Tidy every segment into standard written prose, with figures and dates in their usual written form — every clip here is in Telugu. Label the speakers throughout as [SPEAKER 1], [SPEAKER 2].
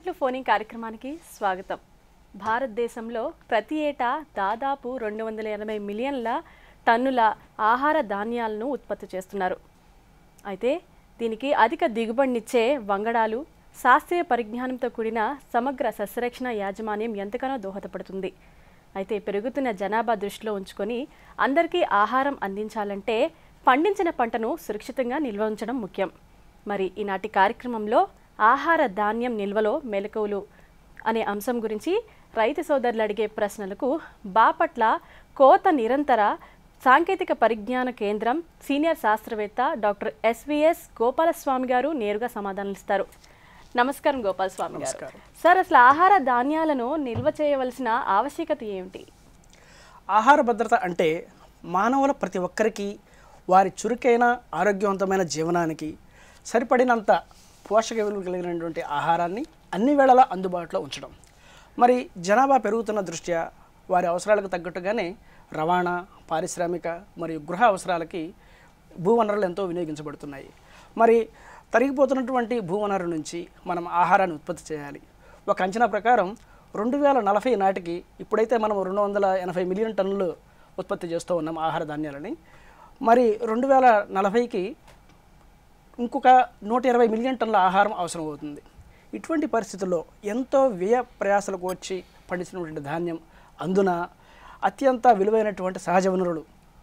[SPEAKER 1] టు ఫోనింగ్ కార్యక్రమానికి స్వాగతం. భారతదేశంలో ప్రతి ఏటా దాదాపు 280 మిలియన్ల టన్నుల ఆహార ధాన్యాలను ఉత్పత్తి చేస్తున్నారు. అయితే దీనికి అధిక దిగుబడినిచ్చే వంగడాలు, శాస్త్రీయ పరిజ్ఞానంతో కూడిన సమగ్ర సస్యరక్షణ యాజమాన్యం ఎంతగానో దోహదపడుతుంది. అయితే పెరుగుతున్న జనాభా దృష్టిలో ఉంచుకొని అందరికీ ఆహారం అందించాలంటే పండించిన పంటను సురక్షితంగా నిల్వ ఉంచడం ముఖ్యం. మరి ఈనాటి కార్యక్రమంలో ఆహార ధాన్యం నిల్వలో మెలకువలు అనే అంశం గురించి రైతు సోదరులు అడిగే ప్రశ్నలకు బాపట్ల కోత నిరంతర సాంకేతిక పరిజ్ఞాన కేంద్రం సీనియర్ శాస్త్రవేత్త డాక్టర్ ఎస్విఎస్ గోపాలస్వామి గారు నేరుగా సమాధానాలు ఇస్తారు. నమస్కారం గోపాలస్వామి గారు. సార్, అసలు ఆహార ధాన్యాలను నిల్వ చేయవలసిన ఆవశ్యకత ఏమిటి?
[SPEAKER 2] ఆహార భద్రత అంటే మానవుల ప్రతి ఒక్కరికి వారి చురుకైన ఆరోగ్యవంతమైన జీవనానికి సరిపడినంత పోషక విలువలు కలిగినటువంటి ఆహారాన్ని అన్ని వేళలా అందుబాటులో ఉంచడం. మరి జనాభా పెరుగుతున్న దృష్ట్యా వారి అవసరాలకు తగ్గట్టుగానే రవాణా, పారిశ్రామిక మరియు గృహ అవసరాలకి భూవనరులు ఎంతో వినియోగించబడుతున్నాయి. మరి తరిగిపోతున్నటువంటి భూవనరు నుంచి మనం ఆహారాన్ని ఉత్పత్తి చేయాలి. ఒక అంచనా ప్రకారం 2040 నాటికి ఇప్పుడైతే మనం 280 మిలియన్ టన్నులు ఉత్పత్తి చేస్తూ ఉన్నాం ఆహార ధాన్యాలని. మరి 2040కి ఇంకొక 120 మిలియన్ టన్నుల ఆహారం అవసరం అవుతుంది. ఇటువంటి పరిస్థితుల్లో ఎంతో వ్యయ ప్రయాసలకు వచ్చి పండించినటువంటి ధాన్యం, అందున అత్యంత విలువైనటువంటి సహజ వనరులు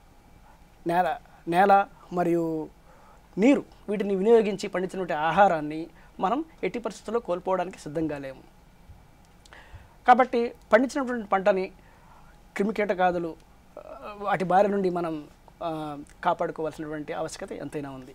[SPEAKER 2] నేల మరియు నీరు, వీటిని వినియోగించి పండించినటువంటి ఆహారాన్ని మనం ఎట్టి పరిస్థితుల్లో కోల్పోవడానికి సిద్ధంగా లేము. కాబట్టి పండించినటువంటి పంటని క్రిమికీటకాదులు వాటి బారి నుండి మనం కాపాడుకోవాల్సినటువంటి ఆవశ్యకత ఎంతైనా ఉంది.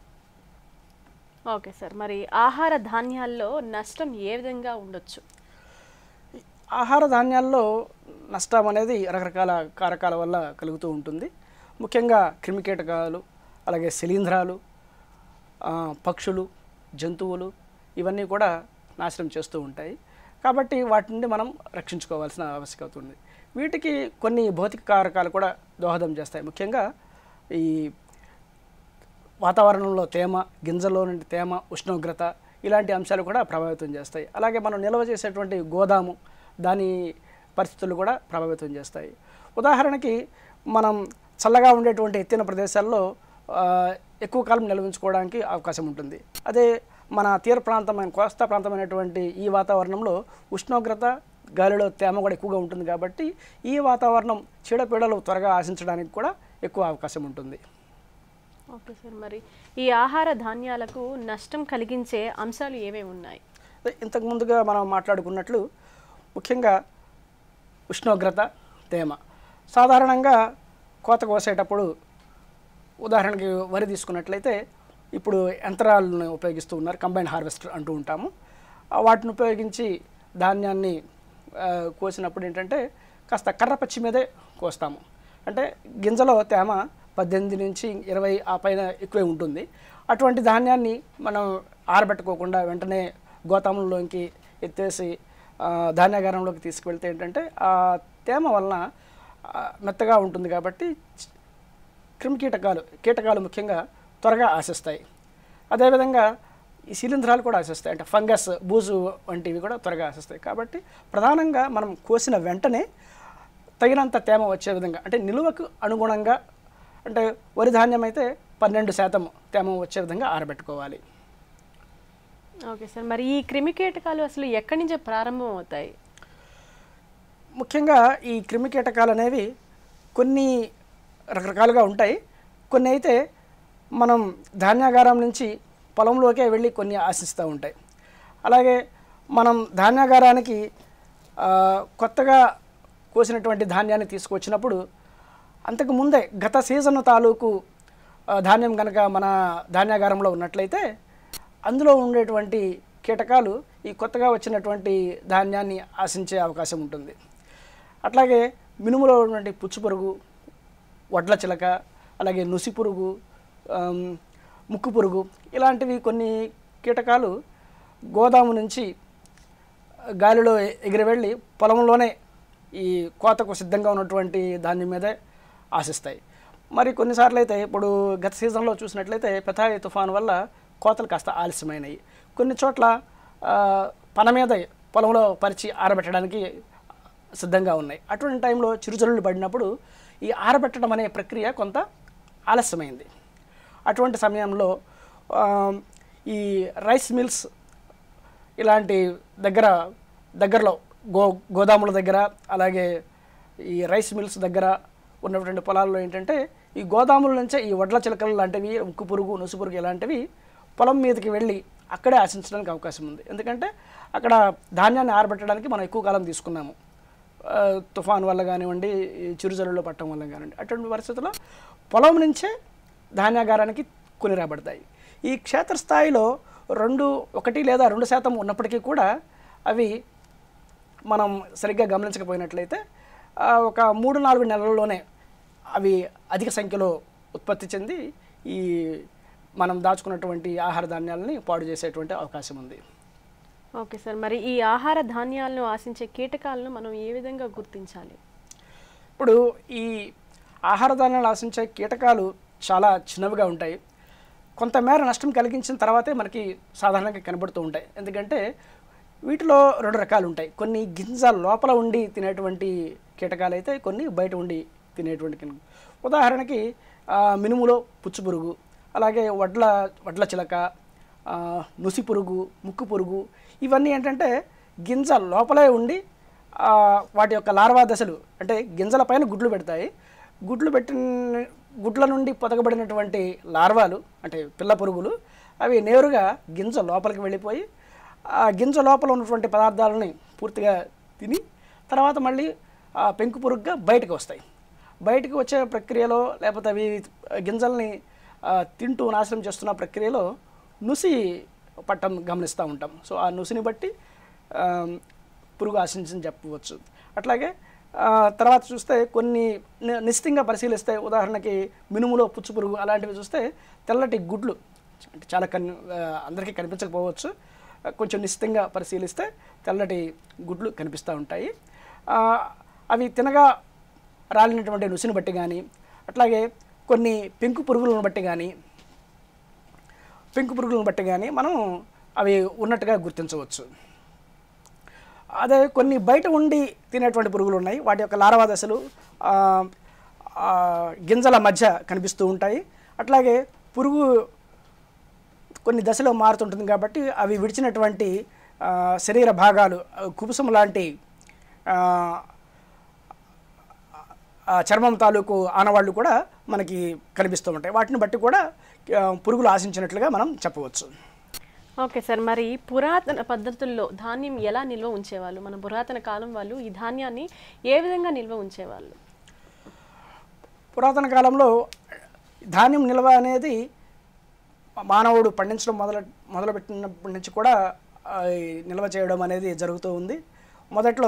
[SPEAKER 1] ఓకే సార్, మరి ఆహార ధాన్యాల్లో నష్టం ఏ విధంగా ఉండొచ్చు?
[SPEAKER 2] ఆహార ధాన్యాల్లో నష్టం అనేది రకరకాల కారకాల వల్ల కలుగుతూ ఉంటుంది. ముఖ్యంగా క్రిమికీటకాలు, అలాగే శిలీంధ్రాలు, పక్షులు, జంతువులు ఇవన్నీ కూడా నాశనం చేస్తూ ఉంటాయి. కాబట్టి వాటి నుండి మనం రక్షించుకోవాల్సిన ఆవశ్యకత ఉంది. వీటికి కొన్ని భౌతిక కారకాలు కూడా దోహదం చేస్తాయి. ముఖ్యంగా ఈ వాతావరణంలో తేమ, గింజల్లో నుండి తేమ, ఉష్ణోగ్రత ఇలాంటి అంశాలు కూడా ప్రభావితం చేస్తాయి. అలాగే మనం నిల్వ చేసేటువంటి గోదాము, దాని పరిస్థితులు కూడా ప్రభావితం చేస్తాయి. ఉదాహరణకి మనం చల్లగా ఉండేటువంటి ఎత్తైన ప్రదేశాల్లో ఎక్కువ కాలం నిల్వ ఉంచుకోవడానికి అవకాశం ఉంటుంది. అదే మన తీర ప్రాంతమైన కోస్తా ప్రాంతమైనటువంటి ఈ వాతావరణంలో ఉష్ణోగ్రత, గాలిలో తేమ కూడా ఎక్కువగా ఉంటుంది. కాబట్టి ఈ వాతావరణం చీడపీడలు త్వరగా ఆశించడానికి కూడా ఎక్కువ అవకాశం ఉంటుంది.
[SPEAKER 1] ఓకే సార్, మరి ఈ ఆహార ధాన్యాలకు నష్టం కలిగించే అంశాలు ఏమేమి ఉన్నాయి?
[SPEAKER 2] ఇంతకు ముందుగా మనం మాట్లాడుకున్నట్లు ముఖ్యంగా ఉష్ణోగ్రత, తేమ. సాధారణంగా కోత కోసేటప్పుడు ఉదాహరణకి వరి తీసుకున్నట్లయితే ఇప్పుడు యంత్రాలను ఉపయోగిస్తూ ఉన్నారు, కంబైన్ హార్వెస్టర్ అంటూ ఉంటాము. వాటిని ఉపయోగించి ధాన్యాన్ని కోసినప్పుడు ఏంటంటే కాస్త కర్రపచ్చి మీదే కోస్తాము. అంటే గింజలో తేమ 18 నుంచి 20 ఆ పైన ఎక్కువే ఉంటుంది. అటువంటి ధాన్యాన్ని మనం ఆరబెట్టుకోకుండా వెంటనే గోతాముల్లోకి ఎత్తేసి ధాన్యాగారంలోకి తీసుకువెళ్తే ఏంటంటే ఆ తేమ వలన మెత్తగా ఉంటుంది. కాబట్టి కీటకాలు ముఖ్యంగా త్వరగా ఆశిస్తాయి. అదేవిధంగా ఈ శిలీంధ్రాలు కూడా ఆశిస్తాయి. అంటే ఫంగస్, బూజు వంటివి కూడా త్వరగా ఆశిస్తాయి. కాబట్టి ప్రధానంగా మనం కోసిన వెంటనే తగినంత తేమ వచ్చే విధంగా, అంటే నిలువకు అనుగుణంగా, అంటే వరి ధాన్యం అయితే 12% తేమ వచ్చే విధంగా ఆరబెట్టుకోవాలి.
[SPEAKER 1] ఓకే సార్, మరి ఈ క్రిమికీటకాలు అసలు ఎక్కడి నుంచి ప్రారంభం అవుతాయి?
[SPEAKER 2] ముఖ్యంగా ఈ క్రిమికీటకాలు అనేవి కొన్ని రకరకాలుగా ఉంటాయి. కొన్ని అయితే మనం ధాన్యాగారం నుంచి పొలంలోకే వెళ్ళి కొన్ని ఆశిస్తూ ఉంటాయి. అలాగే మనం ధాన్యాగారానికి కొత్తగా కోసినటువంటి ధాన్యాన్ని తీసుకొచ్చినప్పుడు అంతకు ముందే గత సీజన్ తాలూకు ధాన్యం కనుక మన ధాన్యాగారంలో ఉన్నట్లయితే అందులో ఉండేటువంటి కీటకాలు ఈ కొత్తగా వచ్చినటువంటి ధాన్యాన్ని ఆశించే అవకాశం ఉంటుంది. అట్లాగే మినుములో ఉన్నటువంటి పుచ్చుపురుగు, వడ్ల చిలక, అలాగే నుసి పురుగు, ముక్కు పురుగు ఇలాంటివి కొన్ని కీటకాలు గోదాము నుంచి గాలిలో ఎగిరి వెళ్ళి పొలంలోనే ఈ కోతకు సిద్ధంగా ఉన్నటువంటి ధాన్యం మీదే ఆశిస్తాయి. మరి కొన్నిసార్లు అయితే ఇప్పుడు గత సీజన్లో చూసినట్లయితే పెథాయ్ తుఫాను వల్ల కోతలు కాస్త ఆలస్యమైనవి. కొన్ని చోట్ల పన మీద పొలంలో పరిచి ఆరబెట్టడానికి సిద్ధంగా ఉన్నాయి. అటువంటి టైంలో చిరుజల్లులు పడినప్పుడు ఈ ఆరబెట్టడం అనే ప్రక్రియ కొంత ఆలస్యమైంది. అటువంటి సమయంలో ఈ రైస్ మిల్స్ ఇలాంటి దగ్గరలో గోదాముల దగ్గర, అలాగే ఈ రైస్ మిల్స్ దగ్గర ఉన్నటువంటి పొలాల్లో ఏంటంటే ఈ గోదాముల నుంచే ఈ వడ్ల చిలకలు లాంటివి, ఉక్కు పురుగు, నుసు పురుగు ఇలాంటివి పొలం మీదకి వెళ్ళి అక్కడే ఆశించడానికి అవకాశం ఉంది. ఎందుకంటే అక్కడ ధాన్యాన్ని ఆరబెట్టడానికి మనం ఎక్కువ కాలం తీసుకున్నాము, తుఫాన్ వల్ల కానివ్వండి, చిరుజల్లులో పట్టడం వల్ల కానివ్వండి. అటువంటి పరిస్థితుల్లో పొలం నుంచే ధాన్యాగారానికి కొని రాబడతాయి. ఈ క్షేత్రస్థాయిలో 1 లేదా 2% ఉన్నప్పటికీ కూడా అవి మనం సరిగ్గా గమనించకపోయినట్లయితే ఒక 3-4 నెలల్లోనే అవి అధిక సంఖ్యలో ఉత్పత్తి చెంది ఈ మనం దాచుకున్నటువంటి ఆహార ధాన్యాలని పాడు చేసేటువంటి అవకాశం ఉంది.
[SPEAKER 1] ఓకే సార్, మరి ఈ ఆహార ధాన్యాలను ఆశించే కీటకాలను మనం ఏ విధంగా గుర్తించాలి?
[SPEAKER 2] ఇప్పుడు ఈ ఆహార ధాన్యాలు ఆశించే కీటకాలు చాలా చిన్నవిగా ఉంటాయి. కొంతమేర నష్టం కలిగించిన తర్వాతే మనకి సాధారణంగా కనబడుతూ ఉంటాయి. ఎందుకంటే వీటిలో 2 రకాలు ఉంటాయి. కొన్ని గింజ లోపల ఉండి తినేటువంటి కీటకాలు అయితే, కొన్ని బయట ఉండి తినేటువంటి. ఉదాహరణకి మినుములో పుచ్చు పురుగు, అలాగే వడ్ల చిలక, నుసి పురుగు, ముక్కు పురుగు, ఇవన్నీ ఏంటంటే గింజ లోపలే ఉండి వాటి యొక్క లార్వా దశలు, అంటే గింజల పైన గుడ్లు పెడతాయి. గుడ్ల నుండి పొదగబడినటువంటి లార్వాలు, అంటే పిల్ల పురుగులు, అవి నేరుగా గింజ లోపలికి వెళ్ళిపోయి ఆ గింజ లోపల ఉన్నటువంటి పదార్థాలని పూర్తిగా తిని తర్వాత మళ్ళీ పెంకు పురుగుగా బయటకు వస్తాయి. బయటకు వచ్చే ప్రక్రియలో, లేకపోతే అవి గింజల్ని తింటూ నాశనం చేస్తున్న ప్రక్రియలో నుసి పట్టం గమనిస్తూ ఉంటాం. సో ఆ నుసిని బట్టి పురుగు ఆశించని చెప్పవచ్చు. అట్లాగే తర్వాత చూస్తే కొన్ని నిశ్చితంగా పరిశీలిస్తే, ఉదాహరణకి మినుములో పుచ్చు పురుగు అలాంటివి చూస్తే తెల్లటి గుడ్లు, అంటే చాలా అందరికీ కనిపించకపోవచ్చు, కొంచెం నిశ్చితంగా పరిశీలిస్తే తెల్లటి గుడ్లు కనిపిస్తూ ఉంటాయి. అవి తినగా రాలినటువంటి నుసిని బట్టి కానీ, అట్లాగే కొన్ని పెంకు పురుగులను బట్టి కానీ మనం అవి ఉన్నట్టుగా గుర్తించవచ్చు. అదే కొన్ని బయట ఉండి తినేటువంటి పురుగులు ఉన్నాయి. వాటి యొక్క లార్వా దశలు గింజల మధ్య కనిపిస్తూ ఉంటాయి. అట్లాగే పురుగు కొన్ని దశలో మారుతుంటుంది కాబట్టి అవి విడిచినటువంటి శరీర భాగాలు, కుబుసం లాంటి చర్మం తాలూకు ఆనవాళ్ళు కూడా మనకి కనిపిస్తూ ఉంటాయి. వాటిని బట్టి కూడా పురుగులు ఆశించినట్లుగా మనం చెప్పవచ్చు.
[SPEAKER 1] ఓకే సార్, మరి పురాతన పద్ధతుల్లో ధాన్యం ఎలా నిల్వ ఉంచేవాళ్ళు? మన పురాతన కాలం వాళ్ళు ఈ ధాన్యాన్ని ఏ విధంగా నిల్వ ఉంచేవాళ్ళు?
[SPEAKER 2] పురాతన కాలంలో ధాన్యం నిల్వ అనేది మానవుడు పండించడం మొదలుపెట్టినప్పటి నుంచి కూడా నిల్వ చేయడం అనేది జరుగుతూ ఉంది. మొదట్లో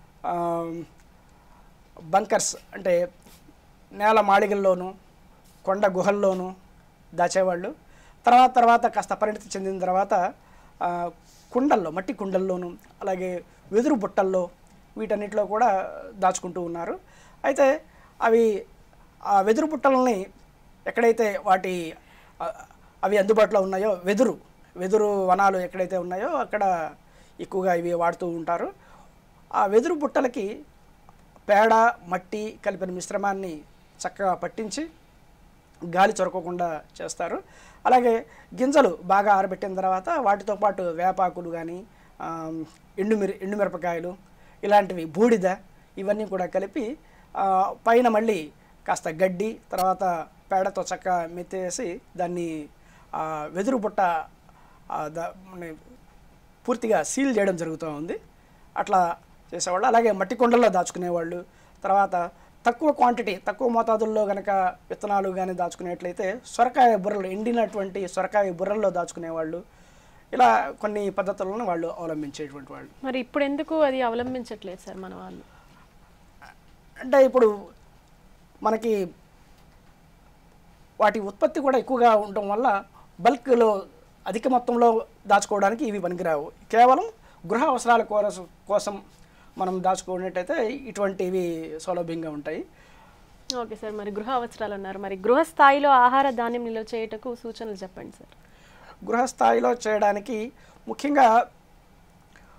[SPEAKER 2] బంకర్స్, అంటే నేల మాళిగల్లోనూ కొండ గుహల్లోనూ దాచేవాళ్ళు. తర్వాత కాస్త పరిణితి చెందిన తర్వాత కుండల్లో, మట్టి కుండల్లోనూ, అలాగే వెదురు బుట్టల్లో, వీటన్నిటిలో కూడా దాచుకుంటూ ఉన్నారు. అయితే అవి ఆ వెదురు బుట్టలని ఎక్కడైతే అవి అందుబాటులో ఉన్నాయో, వెదురు వనాలు ఎక్కడైతే ఉన్నాయో అక్కడ ఎక్కువగా ఇవి వాడుతూ ఉంటారు. ఆ వెదురు బుట్టలకి పేడ, మట్టి కలిపిన మిశ్రమాన్ని చక్కగా పట్టించి గాలి చొరకకుండా చేస్తారు. అలాగే గింజలు బాగా ఆరబెట్టిన తర్వాత వాటితో పాటు వేపాకులు కానీ, ఎండుమిరపకాయలు ఇలాంటివి, బూడిద, ఇవన్నీ కూడా కలిపి పైన మళ్ళీ కాస్త గడ్డి, తర్వాత పేడతో చక్కగా మెత్తేసి దాన్ని వెదురు బుట్ట పూర్తిగా సీల్ చేయడం జరుగుతూ ఉంది. అట్లా చేసేవాళ్ళు. అలాగే మట్టి కొండల్లో దాచుకునేవాళ్ళు. తర్వాత తక్కువ క్వాంటిటీ, తక్కువ మోతాదుల్లో కనుక విత్తనాలు కానీ దాచుకునేట్లయితే సొరకాయ బుర్రలు, ఎండినటువంటి సొరకాయ బుర్రల్లో దాచుకునేవాళ్ళు. ఇలా కొన్ని పద్ధతులను వాళ్ళు అవలంబించేటువంటి వాళ్ళు.
[SPEAKER 1] మరి ఇప్పుడు ఎందుకు అది అవలంబించట్లేదు సార్ మన వాళ్ళు?
[SPEAKER 2] అంటే ఇప్పుడు మనకి వాటి ఉత్పత్తి కూడా ఎక్కువగా ఉండటం వల్ల బల్క్లో అధిక మొత్తంలో దాచుకోవడానికి ఇవి పనికిరావు. కేవలం గృహ అవసరాల కోసం మనం దాచుకున్నట్టయితే ఇటువంటివి సౌలభ్యంగా ఉంటాయి.
[SPEAKER 1] ఓకే సార్, మరి గృహ అవసరాలు అన్నారు, మరి గృహ స్థాయిలో ఆహార ధాన్యం నిల్వ చేయటకు సూచనలు చెప్పండి సార్.
[SPEAKER 2] గృహ స్థాయిలో చేయడానికి ముఖ్యంగా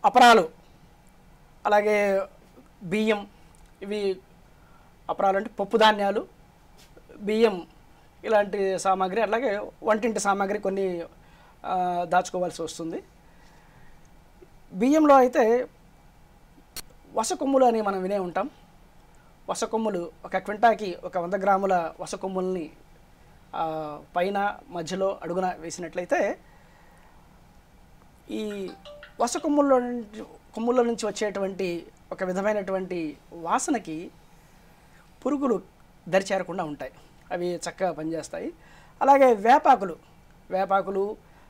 [SPEAKER 2] అపరాలు, అలాగే బియ్యం, ఇవి అపరాలు అంటే పప్పు ధాన్యాలు, బియ్యం ఇలాంటి సామాగ్రి, అలాగే వంటింటి సామాగ్రి కొన్ని దాచుకోవాల్సి వస్తుంది. బియ్యంలో అయితే వసకొమ్ములు అని మనం వినే ఉంటాం. వసకొమ్ములు ఒక క్వింటాకి ఒక 100 గ్రాముల వసకొమ్ముల్ని పైన మధ్యలో అడుగున వేసినట్లయితే ఈ కొమ్ముల్లో నుంచి వచ్చేటువంటి ఒక విధమైనటువంటి వాసనకి పురుగులు దరిచేరకుండా ఉంటాయి, అవి చక్కగా పనిచేస్తాయి. అలాగే వేపాకులు,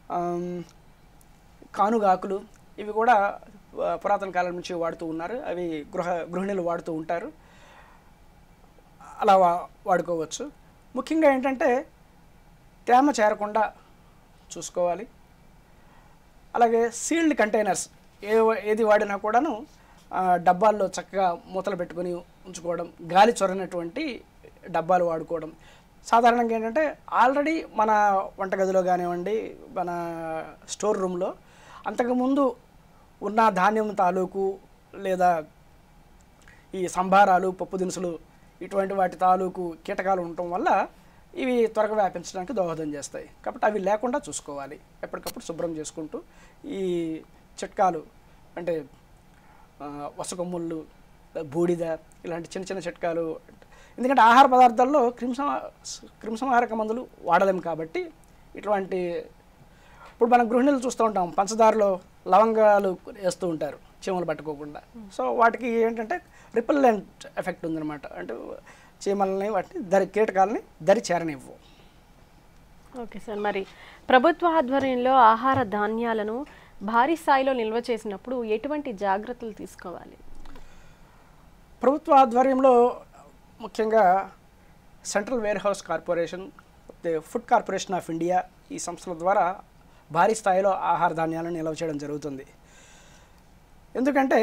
[SPEAKER 2] కానుగాకులు, ఇవి కూడా పురాతన కాలం నుంచి వాడుతూ ఉన్నారు. అవి గృహిణులు వాడుతూ ఉంటారు, అలా వాడుకోవచ్చు. ముఖ్యంగా ఏంటంటే తేమ చేరకుండా చూసుకోవాలి. అలాగే సీల్డ్ కంటైనర్స్ ఏది వాడినా కూడాను డబ్బాల్లో చక్కగా మూతలు పెట్టుకొని ఉంచుకోవడం, గాలి చొరనటువంటి డబ్బాలు వాడుకోవడం. సాధారణంగా ఏంటంటే ఆల్రెడీ మన వంటగదిలో కానివ్వండి, మన స్టోర్ రూమ్లో అంతకుముందు ఉన్న ధాన్యం తాలూకు లేదా ఈ సంభారాలు, పప్పు దినుసులు ఇటువంటి వాటి తాలూకు కీటకాలు ఉండటం వల్ల ఇవి త్వరగా వ్యాపించడానికి దోహదం చేస్తాయి. కాబట్టి అవి లేకుండా చూసుకోవాలి. ఎప్పటికప్పుడు శుభ్రం చేసుకుంటూ ఈ చిట్కాలు అంటే వసకొమ్ముళ్ళు, బూడిద ఇలాంటి చిన్న చిన్న చిట్కాలు, ఎందుకంటే ఆహార పదార్థాల్లో క్రిమిసంహారక మందులు వాడలేము కాబట్టి ఇటువంటి ఇప్పుడు మనం గృహిణులు చూస్తూ ఉంటాం, పంచదారలో లవంగాలు వేస్తూ ఉంటారు చీమలు పట్టుకోకుండా. సో వాటికి ఏంటంటే రిపెల్లెంట్ ఎఫెక్ట్ ఉందన్నమాట, అంటే చీమలని వాటిని కీటకాలని దరి చేరనివ్వు.
[SPEAKER 1] ఓకే సార్, మరి ప్రభుత్వ ఆధ్వర్యంలో ఆహార ధాన్యాలను భారీ స్థాయిలో నిల్వ చేసినప్పుడు ఎటువంటి జాగ్రత్తలు తీసుకోవాలి?
[SPEAKER 2] ప్రభుత్వ ఆధ్వర్యంలో ముఖ్యంగా central warehouse corporation, food corporation of India, ఈ సంస్థల ద్వారా భారీ స్థాయిలో ఆహార ధాన్యాలను నిల్వ చేయడం జరుగుతుంది. ఎందుకంటే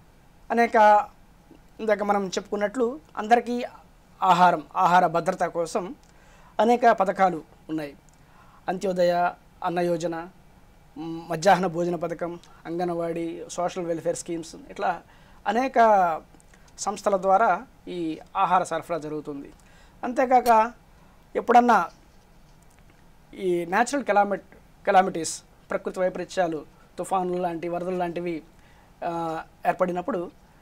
[SPEAKER 2] ఇందాక మనం చెప్పుకున్నట్లు అందరికీ ఆహార భద్రత కోసం అనేక పథకాలు ఉన్నాయి. అంత్యోదయ అన్న యోజన, మధ్యాహ్న భోజన పథకం, అంగన్వాడీ, సోషల్ వెల్ఫేర్ స్కీమ్స్, ఇట్లా అనేక సంస్థల ద్వారా ఈ ఆహార సరఫరా జరుగుతుంది. అంతేకాక ఎప్పుడన్నా ఈ న్యాచురల్ కెలామిటీస్, ప్రకృతి వైపరీత్యాలు, తుఫానులు లాంటి, వరదలు లాంటివి ఏర్పడినప్పుడు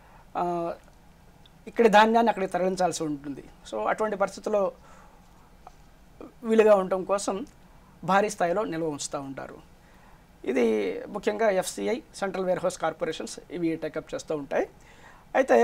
[SPEAKER 2] ఇక్కడి ధాన్యాన్ని అక్కడికి తరలించాల్సి ఉంటుంది. సో అటువంటి పరిస్థితుల్లో వీలుగా ఉండటం కోసం భారీ స్థాయిలో నిల్వ ఉంచుతూ ఉంటారు. ఇది ముఖ్యంగా FCI, central warehouse corporations ఇవి టేకప్ చేస్తూ ఉంటాయి. అయితే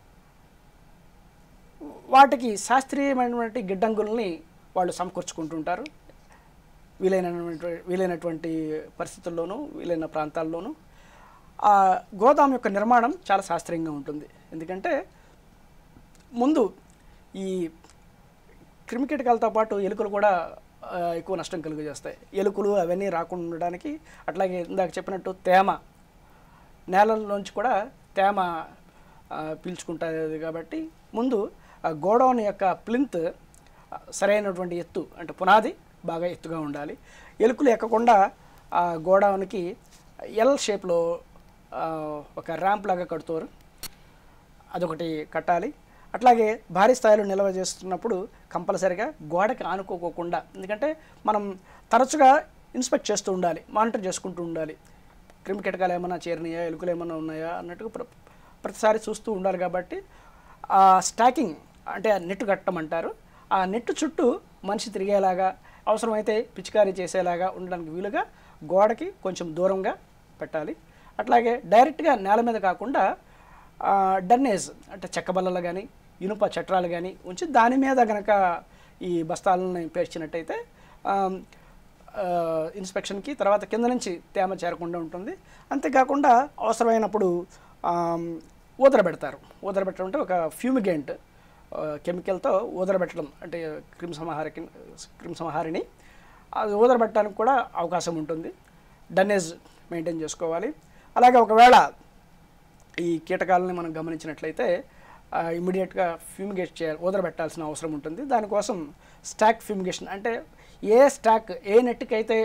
[SPEAKER 2] వాటికి శాస్త్రీయమైనటువంటి గిడ్డంగుల్ని వాళ్ళు సమకూర్చుకుంటుంటారు. వీలైనటువంటి పరిస్థితుల్లోనూ, వీలైన ప్రాంతాల్లోనూ ఆ గోదాం యొక్క నిర్మాణం చాలా శాస్త్రీయంగా ఉంటుంది. ఎందుకంటే ముందు ఈ క్రిమికీటకాలతో పాటు ఎలుకలు కూడా ఎక్కువ నష్టం కలుగజేస్తాయి. ఎలుకలు అవన్నీ రాకుండా ఉండడానికి, అట్లాగే ఇందాక చెప్పినట్టు నేలలోంచి కూడా తేమ పీల్చుకుంటుంది. కాబట్టి ముందు గోడౌన్ యొక్క ప్లింత్ సరైనటువంటి ఎత్తు, అంటే పునాది బాగా ఎత్తుగా ఉండాలి. ఎలుకలు ఎక్కకుండా ఆ గోడౌన్కి ఎల్ షేప్లో ఒక ర్యాంప్ లాగా కడుతారు, అదొకటి కట్టాలి. అట్లాగే భారీ స్థాయిలో నిల్వ చేస్తున్నప్పుడు కంపల్సరిగా గోడకి ఆనుకోకుండా, ఎందుకంటే మనం తరచుగా ఇన్స్పెక్ట్ చేస్తూ ఉండాలి, మానిటర్ చేసుకుంటూ ఉండాలి. క్రిమికీటకాలు ఏమైనా చేరినాయా, ఎలుకలు ఏమైనా ఉన్నాయా అన్నట్టుగా ప్రతిసారి చూస్తూ ఉండాలి. కాబట్టి ఆ స్టాకింగ్ అంటే నెట్టు కట్టమంటారు, ఆ నెట్టు చుట్టూ మనిషి తిరిగేలాగా, అవసరమైతే పిచికారీ చేసేలాగా ఉండడానికి వీలుగా గోడకి కొంచెం దూరంగా పెట్టాలి. అట్లాగే డైరెక్ట్గా నేల మీద కాకుండా డన్నేజ్ అంటే చెక్క బల్లలు కానీ, ఇనుప చట్రాలు కానీ ఉంచి దాని మీద కనుక ఈ బస్తాలను పేర్చినట్టయితే ఇన్స్పెక్షన్కి తర్వాత కింద నుంచి తేమ చేరకుండా ఉంటుంది. అంతేకాకుండా అవసరమైనప్పుడు ఊదరబెడతారు. ఊదరబెట్టడం అంటే ఒక ఫ్యూమిగెంట్ కెమికల్తో ఊదరబెట్టడం, అంటే క్రిమిసంహారిని అది ఊదరబెట్టడానికి కూడా అవకాశం ఉంటుంది. డన్నేజ్ మెయింటైన్ చేసుకోవాలి. అలాగే ఒకవేళ ఈ కీటకాలని మనం గమనించినట్లయితే ఇమ్మీడియట్గా ఫ్యూమిగేట్ చేయాలి, ఊదరబెట్టాల్సిన అవసరం ఉంటుంది. దానికోసం స్టాక్ ఫ్యూమిగేషన్, అంటే ఏ నెట్కి అయితే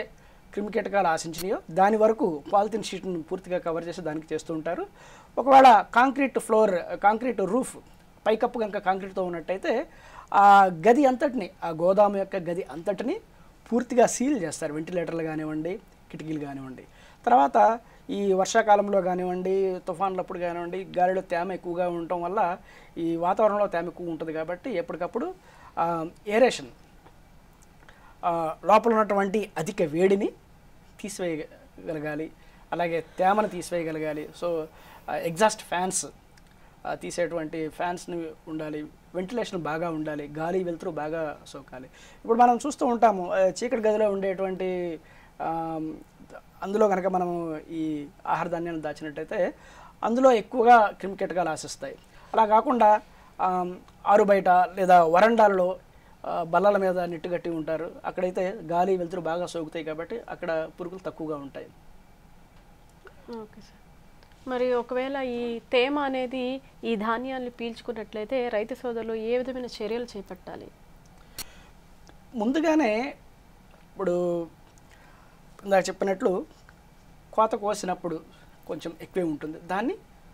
[SPEAKER 2] క్రిమికీటకాలు ఆశించినాయో దాని వరకు పాలిథిన్ షీట్ను పూర్తిగా కవర్ చేసి దానికి చేస్తూ ఉంటారు. ఒకవేళ కాంక్రీట్ రూఫ్ పైకప్పు కనుక కాంక్రీట్తో ఉన్నట్టయితే ఆ గది అంతటిని, ఆ గోదాము యొక్క గది అంతటిని పూర్తిగా సీల్ చేస్తారు. వెంటిలేటర్లు కానివ్వండి, కిటికీలు కానివ్వండి. తర్వాత ఈ వర్షాకాలంలో కానివ్వండి, తుఫాన్లప్పుడు కానివ్వండి, గాలిలో తేమ ఎక్కువగా ఉండటం వల్ల ఈ వాతావరణంలో తేమ ఎక్కువ ఉంటుంది కాబట్టి ఎప్పటికప్పుడు ఏరేషన్, లోపల ఉన్నటువంటి అధిక వేడిని తీసివేయగలగాలి, అలాగే తేమను తీసివేయగలగాలి. సో ఎగ్జాస్ట్ ఫ్యాన్స్ తీసేటువంటి ఫ్యాన్స్ని ఉండాలి, వెంటిలేషన్ బాగా ఉండాలి, గాలి వెలుతురు బాగా సోకాలి. ఇప్పుడు మనం చూస్తూ ఉంటాము చీకటి గదిలో ఉండేటువంటి అందులో కనుక మనము ఈ ఆహార ధాన్యాలను దాచినట్టయితే అందులో ఎక్కువగా క్రిమికీటకాలు ఆశిస్తాయి. అలా కాకుండా ఆరు బయట లేదా వరండాలలో బల్లల మీద నెట్టు కట్టి ఉంటారు. అక్కడైతే గాలి వెలుతురు బాగా సోకుతాయి కాబట్టి అక్కడ పురుగులు తక్కువగా ఉంటాయి.
[SPEAKER 1] Okay sir. మరి ఒకవేళ ఈ తేమ అనేది ఈ ధాన్యాన్ని పీల్చుకున్నట్లయితే రైతు సోదరులు ఏ విధమైన చర్యలు చేపట్టాలి?
[SPEAKER 2] ముందుగానే ఇప్పుడు ఇందాక చెప్పినట్లు కోత కోసినప్పుడు కొంచెం ఎక్కువే ఉంటుంది, దాన్ని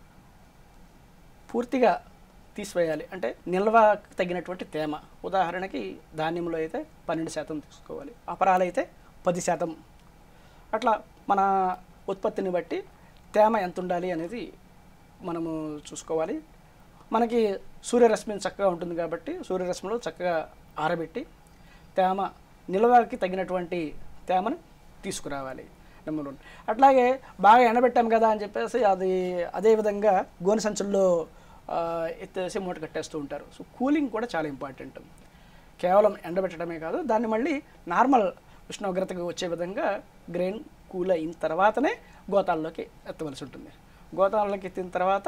[SPEAKER 2] పూర్తిగా తీసివేయాలి. అంటే నిల్వ తగినటువంటి తేమ, ఉదాహరణకి ధాన్యంలో అయితే 12% తీసుకోవాలి, అపరాలు అయితే 10%. అట్లా మన ఉత్పత్తిని బట్టి తేమ ఎంత ఉండాలి అనేది మనము చూసుకోవాలి. మనకి సూర్యరశ్మి చక్కగా ఉంటుంది కాబట్టి సూర్యరశ్మిలో చక్కగా ఆరబెట్టి తేమ నిల్వకి తగినటువంటి తేమను తీసుకురావాలి. నెంబర్ 1. అట్లాగే బాగా ఎండబెట్టాం కదా అని చెప్పేసి అదేవిధంగా గోనె సంచుల్లో ఎత్తేసి మూట కట్టేస్తూ ఉంటారు. సో కూలింగ్ కూడా చాలా ఇంపార్టెంట్. కేవలం ఎండబెట్టడమే కాదు, దాన్ని మళ్ళీ నార్మల్ ఉష్ణోగ్రతకు వచ్చే విధంగా గ్రెయిన్ కూల్ అయిన తర్వాతనే గోతాల్లోకి ఎత్తవలసి ఉంటుంది. గోతాల్లోకి ఎత్తిన తర్వాత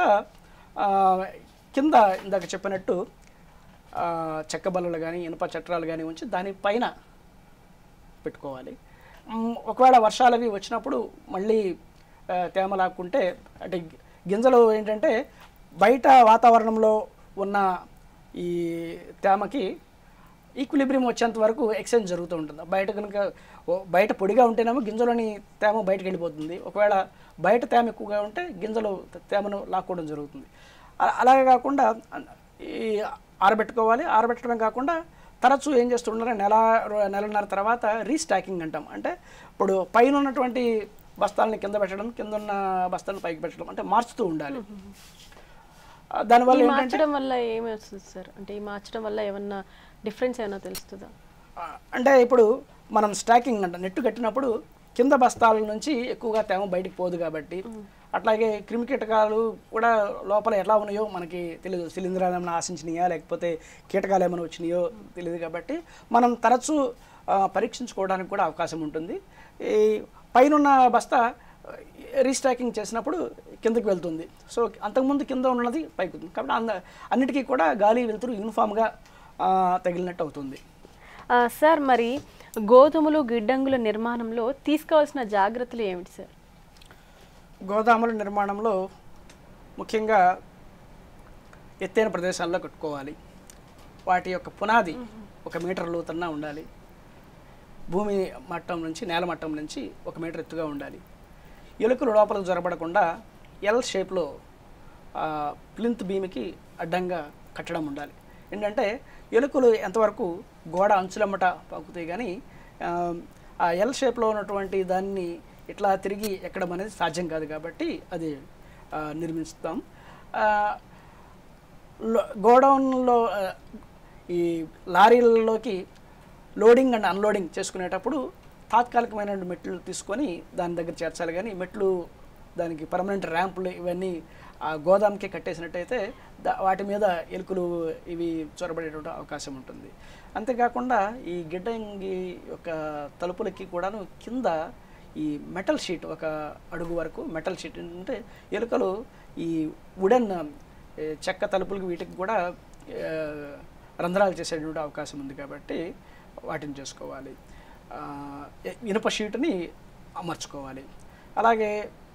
[SPEAKER 2] కింద ఇందాక చెప్పినట్టు చెక్క బల్లలు కానీ ఇనుప చట్రాలు కానీ ఉంచి దానిపైన పెట్టుకోవాలి. ఒకవేళ వర్షాలు అవి వచ్చినప్పుడు మళ్ళీ తేమ లాక్కుంటే అంటే గింజలు ఏంటంటే బయట వాతావరణంలో ఉన్న ఈ తేమకి ఈక్విలిబ్రియం వచ్చేంత వరకు ఎక్స్చేంజ్ జరుగుతూ ఉంటుంది. బయట కనుక బయట పొడిగా ఉంటేనేమో గింజలోని తేమ బయటకు వెళ్ళిపోతుంది. ఒకవేళ బయట తేమ ఎక్కువగా ఉంటే గింజలు తేమను లాక్కోవడం జరుగుతుంది. అలాగే కాకుండా ఈ ఆరబెట్టుకోవాలి. ఆరబెట్టడమే కాకుండా తరచూ ఏం చేస్తుంటారు, నెలన్నర తర్వాత రీస్టాకింగ్ అంటాం. అంటే ఇప్పుడు పైన ఉన్నటువంటి బస్తాలని కింద పెట్టడం, కింద ఉన్న బస్తాలను పైకి పెట్టడం, అంటే మార్చుతూ ఉండాలి. దానివల్ల
[SPEAKER 1] మార్చడం వల్ల ఏమి వస్తుంది సార్? అంటే ఈ మార్చడం వల్ల ఏమన్నా డిఫరెన్స్ ఏమైనా తెలుస్తుందా?
[SPEAKER 2] అంటే ఇప్పుడు మనం స్టాకింగ్ అంటే నెట్టు కట్టినప్పుడు కింద బస్తాల నుంచి ఎక్కువగా తేమ బయటికి పోదు కాబట్టి, అట్లాగే క్రిమికీటకాలు కూడా లోపల ఎలా ఉన్నాయో మనకి తెలియదు. శిలీంధ్రాలు ఏమైనా ఆశించినాయా లేకపోతే కీటకాలు ఏమైనా వచ్చినాయో తెలియదు కాబట్టి మనం తరచూ పరీక్షించుకోవడానికి కూడా అవకాశం ఉంటుంది. ఈ పైన బస్తా రీస్టాకింగ్ చేసినప్పుడు కిందకి వెళ్తుంది. సో అంతకుముందు కింద ఉన్నది పైకి ఉంటుంది కాబట్టి అన్నిటికీ కూడా గాలి వెలుతురు యూనిఫామ్గా తగిలినట్టు అవుతుంది.
[SPEAKER 1] సార్, మరి గోధుమలు గిడ్డంగుల నిర్మాణంలో తీసుకోవాల్సిన జాగ్రత్తలు ఏమిటి సార్?
[SPEAKER 2] గోదాముల నిర్మాణంలో ముఖ్యంగా ఎత్తైన ప్రదేశాల్లో కట్టుకోవాలి. వాటి యొక్క పునాది 1 మీటర్ లోతున్న ఉండాలి. భూమి మట్టం నుంచి, నేల మట్టం నుంచి 1 మీటర్ ఎత్తుగా ఉండాలి. ఎలుకలు లోపలికి జొరబడకుండా ఎల్ షేప్లో ప్లింత్ బీమ్కి అడ్డంగా కట్టడం ఉండాలి. ఏంటంటే ఎలుకలు ఎంతవరకు గోడ అంచులమ్మట పాకుతాయి కానీ ఆ ఎల్ షేప్లో ఉన్నటువంటి దాన్ని ఇట్లా తిరిగి ఎక్కడం అనేది సాధ్యం కాదు కాబట్టి అది నిర్మిస్తాం. గోడౌన్లో ఈ లారీలలోకి లోడింగ్ అండ్ అన్లోడింగ్ చేసుకునేటప్పుడు తాత్కాలికమైన మెట్లు తీసుకొని దాని దగ్గర చేర్చాలి. కానీ మెట్లు దానికి పర్మనెంట్ ర్యాంపులు ఇవన్నీ ఆ గోదాంకి కట్టేసినట్టయితే వాటి మీద ఎలుకలు ఇవి చొరబడేటువంటి అవకాశం ఉంటుంది. అంతేకాకుండా ఈ గిడ్డంగి యొక్క తలుపులకి కూడాను కింద ఈ మెటల్ షీట్ 1 అడుగు వరకు మెటల్ షీట్ అంటే ఎలుకలు ఈ వుడెన్ చెక్క తలుపులకి వీటికి కూడా రంధ్రాలు చేసేటువంటి అవకాశం ఉంది కాబట్టి వాటిని చేసుకోవాలి. ఇనుప షీట్ని అమర్చుకోవాలి. అలాగే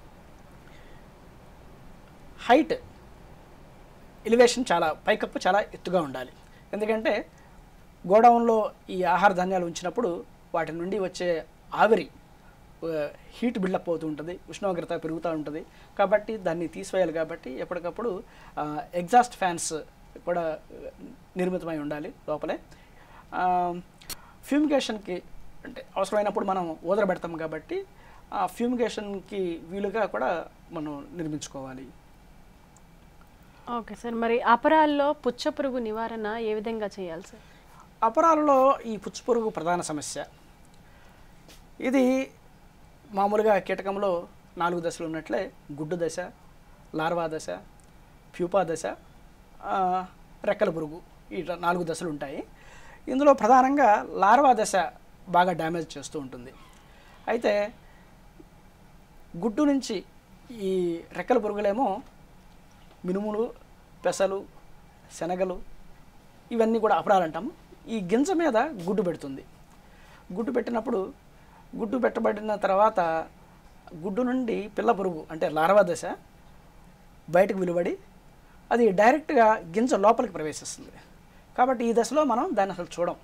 [SPEAKER 2] హైట్ ఎలివేషన్ పైకప్పు చాలా ఎత్తుగా ఉండాలి. ఎందుకంటే గోడౌన్లో ఈ ఆహార ధాన్యాలు ఉంచినప్పుడు వాటి నుండి వచ్చే ఆవిరి హీట్ బిల్డప్ అవుతూ ఉంటుంది, ఉష్ణోగ్రత పెరుగుతూ ఉంటుంది. కాబట్టి దాన్ని తీసివేయాలి. కాబట్టి ఎప్పటికప్పుడు ఎగ్జాస్ట్ ఫ్యాన్స్ కూడా నిర్మితమై ఉండాలి లోపలే. ఫ్యూమిగేషన్కి అంటే అవసరమైనప్పుడు మనం ఊదరబెడతాం కాబట్టి ఆ ఫ్యూమిగేషన్కి వీలుగా కూడా మనం నిర్మించుకోవాలి.
[SPEAKER 1] Okay sir. మరి అపరాల్లో పుచ్చపురుగు నివారణ ఏ విధంగా చేయాలి సార్?
[SPEAKER 2] అపరాలలో ఈ పుచ్చుపురుగు ప్రధాన సమస్య. ఇది మామూలుగా కీటకంలో 4 దశలు ఉన్నట్లే గుడ్డు దశ, లార్వా దశ, ప్యూపా దశ, రెక్కల పురుగు, ఈ 4 దశలు ఉంటాయి. ఇందులో ప్రధానంగా లార్వా దశ బాగా డ్యామేజ్ చేస్తూ ఉంటుంది. అయితే గుడ్డు నుంచి ఈ రెక్కల పురుగులేమో మినుములు, పెసలు, శనగలు ఇవన్నీ కూడా అపరాలు అంటాము. ఈ గింజ మీద గుడ్డు పెడుతుంది. గుడ్డు పెట్టినప్పుడు గుడ్డు పెట్టబడిన తర్వాత గుడ్డు నుండి పిల్ల పురుగు అంటే లార్వా దశ బయటకు వెలువడి అది డైరెక్ట్గా గింజ లోపలికి ప్రవేశిస్తుంది. కాబట్టి ఈ దశలో మనం దాన్ని అసలు చూడం.